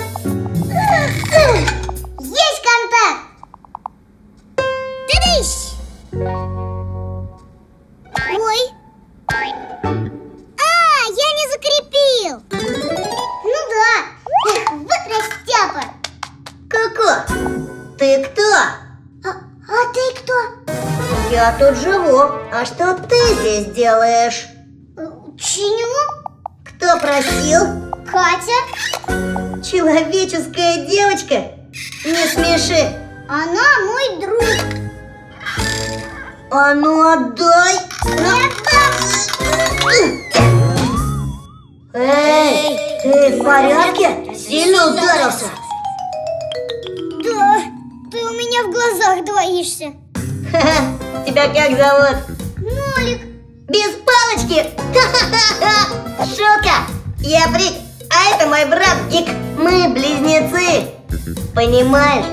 Speaker 5: Есть контакт. Тыдыщ! Ой. А, я не закрепил. Ну да. Вот растяпа.
Speaker 10: Коко, ты кто?
Speaker 5: А, а ты кто?
Speaker 10: Я тут живу. А что ты здесь делаешь?
Speaker 5: Чиню.
Speaker 10: Кто просил?
Speaker 5: Катя.
Speaker 10: Человеческая девочка? Не смеши.
Speaker 5: Она мой друг.
Speaker 10: А ну отдай. Эй, ты в порядке? Сильно ударился?
Speaker 5: Да, ты у меня в глазах двоишься.
Speaker 10: Ха-ха, тебя как зовут?
Speaker 5: Нолик.
Speaker 10: Без палочки? Ха-ха-ха! Шутка! Я Фрик, а это мой брат Гик. Мы близнецы. Понимаешь?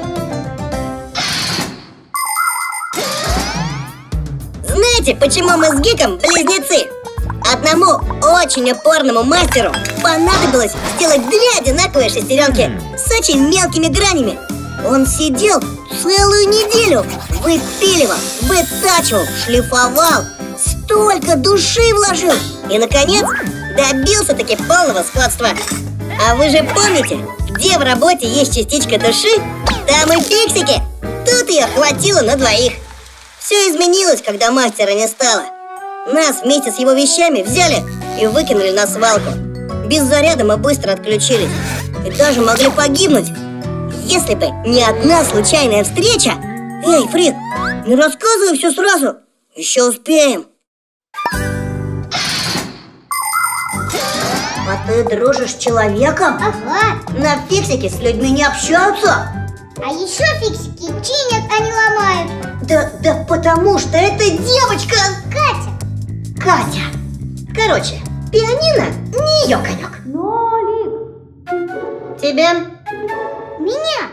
Speaker 10: Знаете, почему мы с Гиком близнецы? Одному очень упорному мастеру понадобилось сделать две одинаковые шестеренки с очень мелкими гранями. Он сидел целую неделю, выпиливал, вытачивал, шлифовал, столько души вложил и, наконец, добился-таки полного сходства. А вы же помните, где в работе есть частичка души, там и фиксики. Тут ее хватило на двоих. Все изменилось, когда мастера не стало. Нас вместе с его вещами взяли и выкинули на свалку. Без заряда мы быстро отключились и даже могли погибнуть, если бы не одна случайная встреча. Эй, Фрик, не рассказывай все сразу, еще успеем. А ты дружишь с человеком?
Speaker 5: Ага.
Speaker 10: На фиксики с людьми не общаются.
Speaker 5: А еще фиксики чинят, а не ломают.
Speaker 10: Да, да потому что это девочка
Speaker 5: Катя.
Speaker 10: Катя. Короче, пианино не ее конек.
Speaker 16: Нолик.
Speaker 10: Тебе?
Speaker 5: Меня.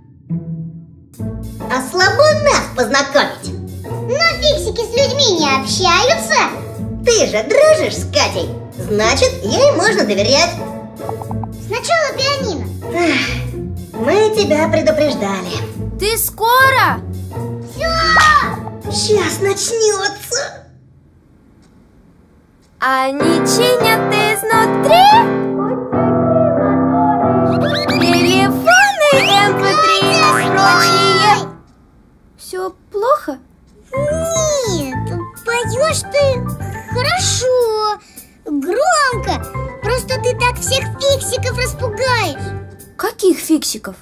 Speaker 10: А слабо нас познакомить?
Speaker 5: Но фиксики с людьми не общаются.
Speaker 10: Ты же дружишь с Катей, значит, ей можно доверять.
Speaker 5: Сначала пианино.
Speaker 10: Мы тебя предупреждали.
Speaker 14: Ты скоро?
Speaker 5: Все.
Speaker 10: Сейчас начнется.
Speaker 14: Они чинят изнутри телефоны эм пэ три и прочие. Все плохо?
Speaker 5: Нет, поешь ты хорошо, громко. Просто ты так всех фиксиков распугаешь.
Speaker 14: Каких фиксиков?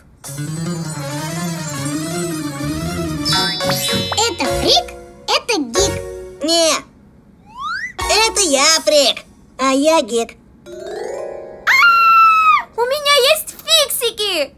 Speaker 5: Это Фрик, это Гик.
Speaker 10: Не, это я Фрик, а я Гик.
Speaker 14: У меня есть фиксики!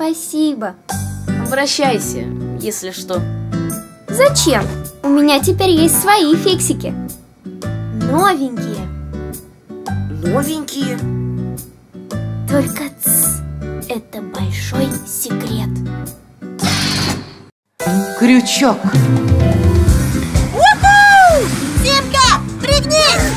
Speaker 14: Спасибо.
Speaker 16: Обращайся, если что.
Speaker 14: Зачем? У меня теперь есть свои фиксики. Новенькие.
Speaker 10: Новенькие?
Speaker 14: Только тс, это большой секрет.
Speaker 12: Крючок.
Speaker 10: Уху! Симка, пригнись!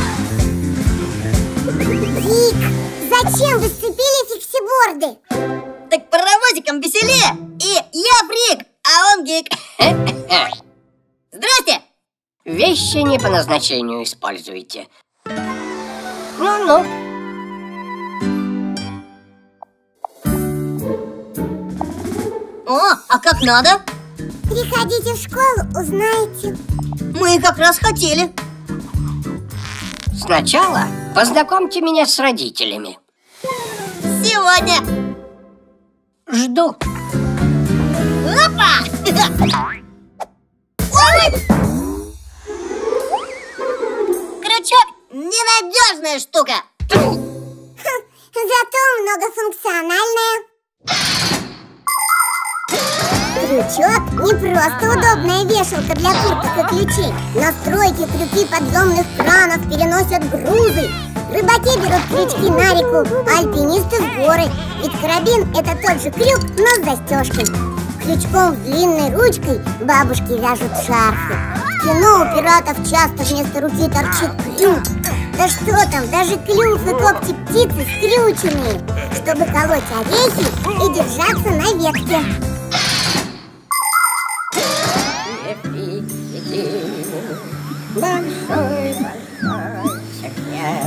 Speaker 6: Фик, зачем вы сцепили фиксиборды?
Speaker 10: Так паровозиком веселее. И я фрик, а он гик. Здрасте!
Speaker 7: Вещи не по назначению используйте. Ну-ну.
Speaker 10: О, а как надо?
Speaker 6: Приходите в школу, узнаете.
Speaker 10: Мы как раз хотели.
Speaker 7: Сначала познакомьте меня с родителями.
Speaker 10: Сегодня.
Speaker 7: Жду.
Speaker 10: Опа! Ой! Крючок – ненадежная штука.
Speaker 6: Зато многофункциональная. Крючок не просто удобная вешалка для курток и ключей. Настройки, крюки подъемных кранов переносят грузы. Рыбаки берут крючки на реку, а альпинисты с горы. Ведь карабин – это тот же крюк, но с застежкой. Крючком с длинной ручкой бабушки вяжут шарфы. В кино у пиратов часто вместо руки торчит крюк. Да что там, даже клюв и когти птицы скрюченные, чтобы колоть орехи и держаться на ветке.
Speaker 7: Большой, большой секрет.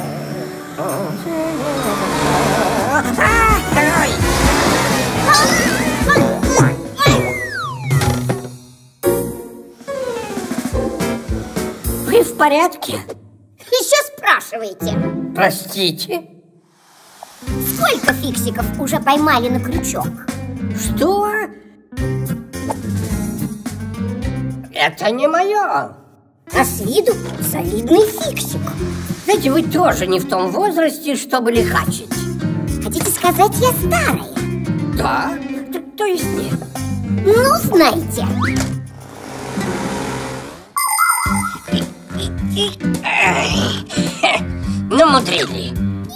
Speaker 7: Вы в порядке?
Speaker 5: Еще спрашиваете?
Speaker 7: Простите.
Speaker 5: Сколько фиксиков уже поймали на крючок?
Speaker 7: Что? Это не мое.
Speaker 5: А с виду солидный фиксик.
Speaker 7: Ведь вы тоже не в том возрасте, чтобы лихачить.
Speaker 5: Хотите сказать, я старая?
Speaker 7: Да, то, то есть нет.
Speaker 5: Ну, знаете.
Speaker 7: Намудрили.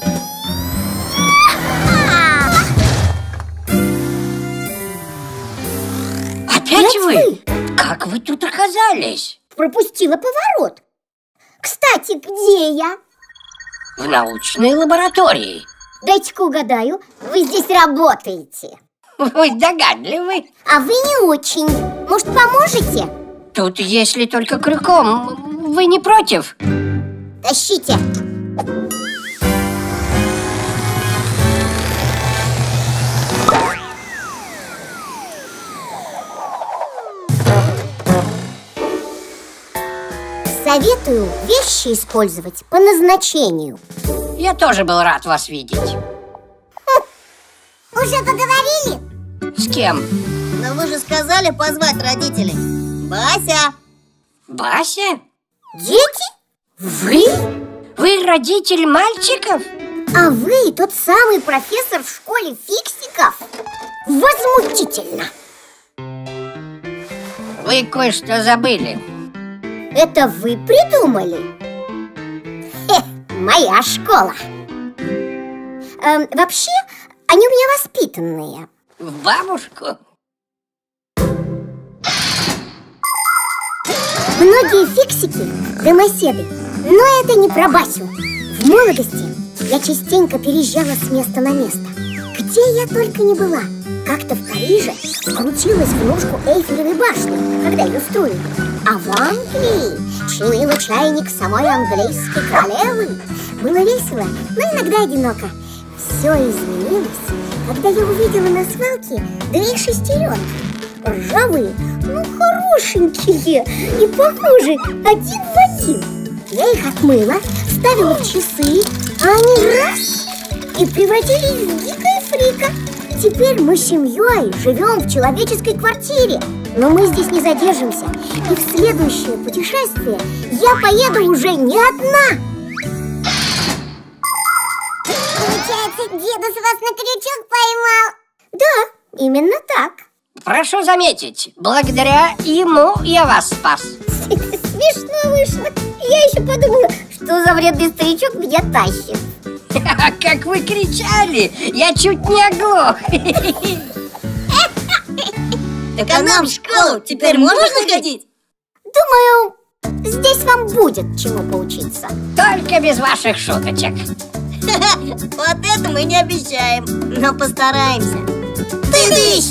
Speaker 7: Опять вы? Как вы тут оказались?
Speaker 5: Пропустила поворот. Кстати, где я?
Speaker 7: В научной лаборатории.
Speaker 5: Дайте-ка угадаю, вы здесь работаете.
Speaker 7: Вы догадливый.
Speaker 5: А вы не очень. Может, поможете?
Speaker 7: Тут, если только крюком, вы не против?
Speaker 5: Тащите. Советую вещи использовать по назначению.
Speaker 7: Я тоже был рад вас видеть.
Speaker 6: Хм. Уже поговорили?
Speaker 7: С кем?
Speaker 10: Но вы же сказали позвать родителей. Бася!
Speaker 7: Бася?
Speaker 5: Дети?
Speaker 7: Вы? Вы родитель мальчиков?
Speaker 5: А вы тот самый профессор в школе фиксиков? Возмутительно!
Speaker 7: Вы кое-что забыли.
Speaker 5: Это вы придумали? Хе, моя школа. Эм, вообще, они у меня воспитанные.
Speaker 7: В бабушку?
Speaker 5: Многие фиксики – домоседы. Но это не про Басю. В молодости я частенько переезжала с места на место. Где я только не была. Как-то в Париже крутилась в ножку Эйфелевой башни, когда ее строили. А в Англии чинила чайник самой английской королевы. Было весело, но иногда одиноко. Все изменилось, когда я увидела на свалке две шестеренки. Ржавые, ну хорошенькие и похожи один в один. Я их отмыла, ставила в часы, а они раз и превратились в дикое фрика. Теперь мы с семьей живем в человеческой квартире. Но мы здесь не задержимся. И в следующее путешествие я поеду уже не одна.
Speaker 6: Получается, дедус вас на крючок поймал?
Speaker 5: Да,
Speaker 6: Именно так.
Speaker 7: Прошу заметить, благодаря ему я вас спас.
Speaker 6: Смешно вышло. Я еще подумала, что за вредный старичок меня тащит.
Speaker 7: Как вы кричали, я чуть не оглох.
Speaker 10: Так а нам в школу теперь можно ходить?
Speaker 6: Думаю, здесь вам будет чему поучиться.
Speaker 7: Только без ваших шуточек.
Speaker 10: Вот это мы не обещаем, но постараемся. Ты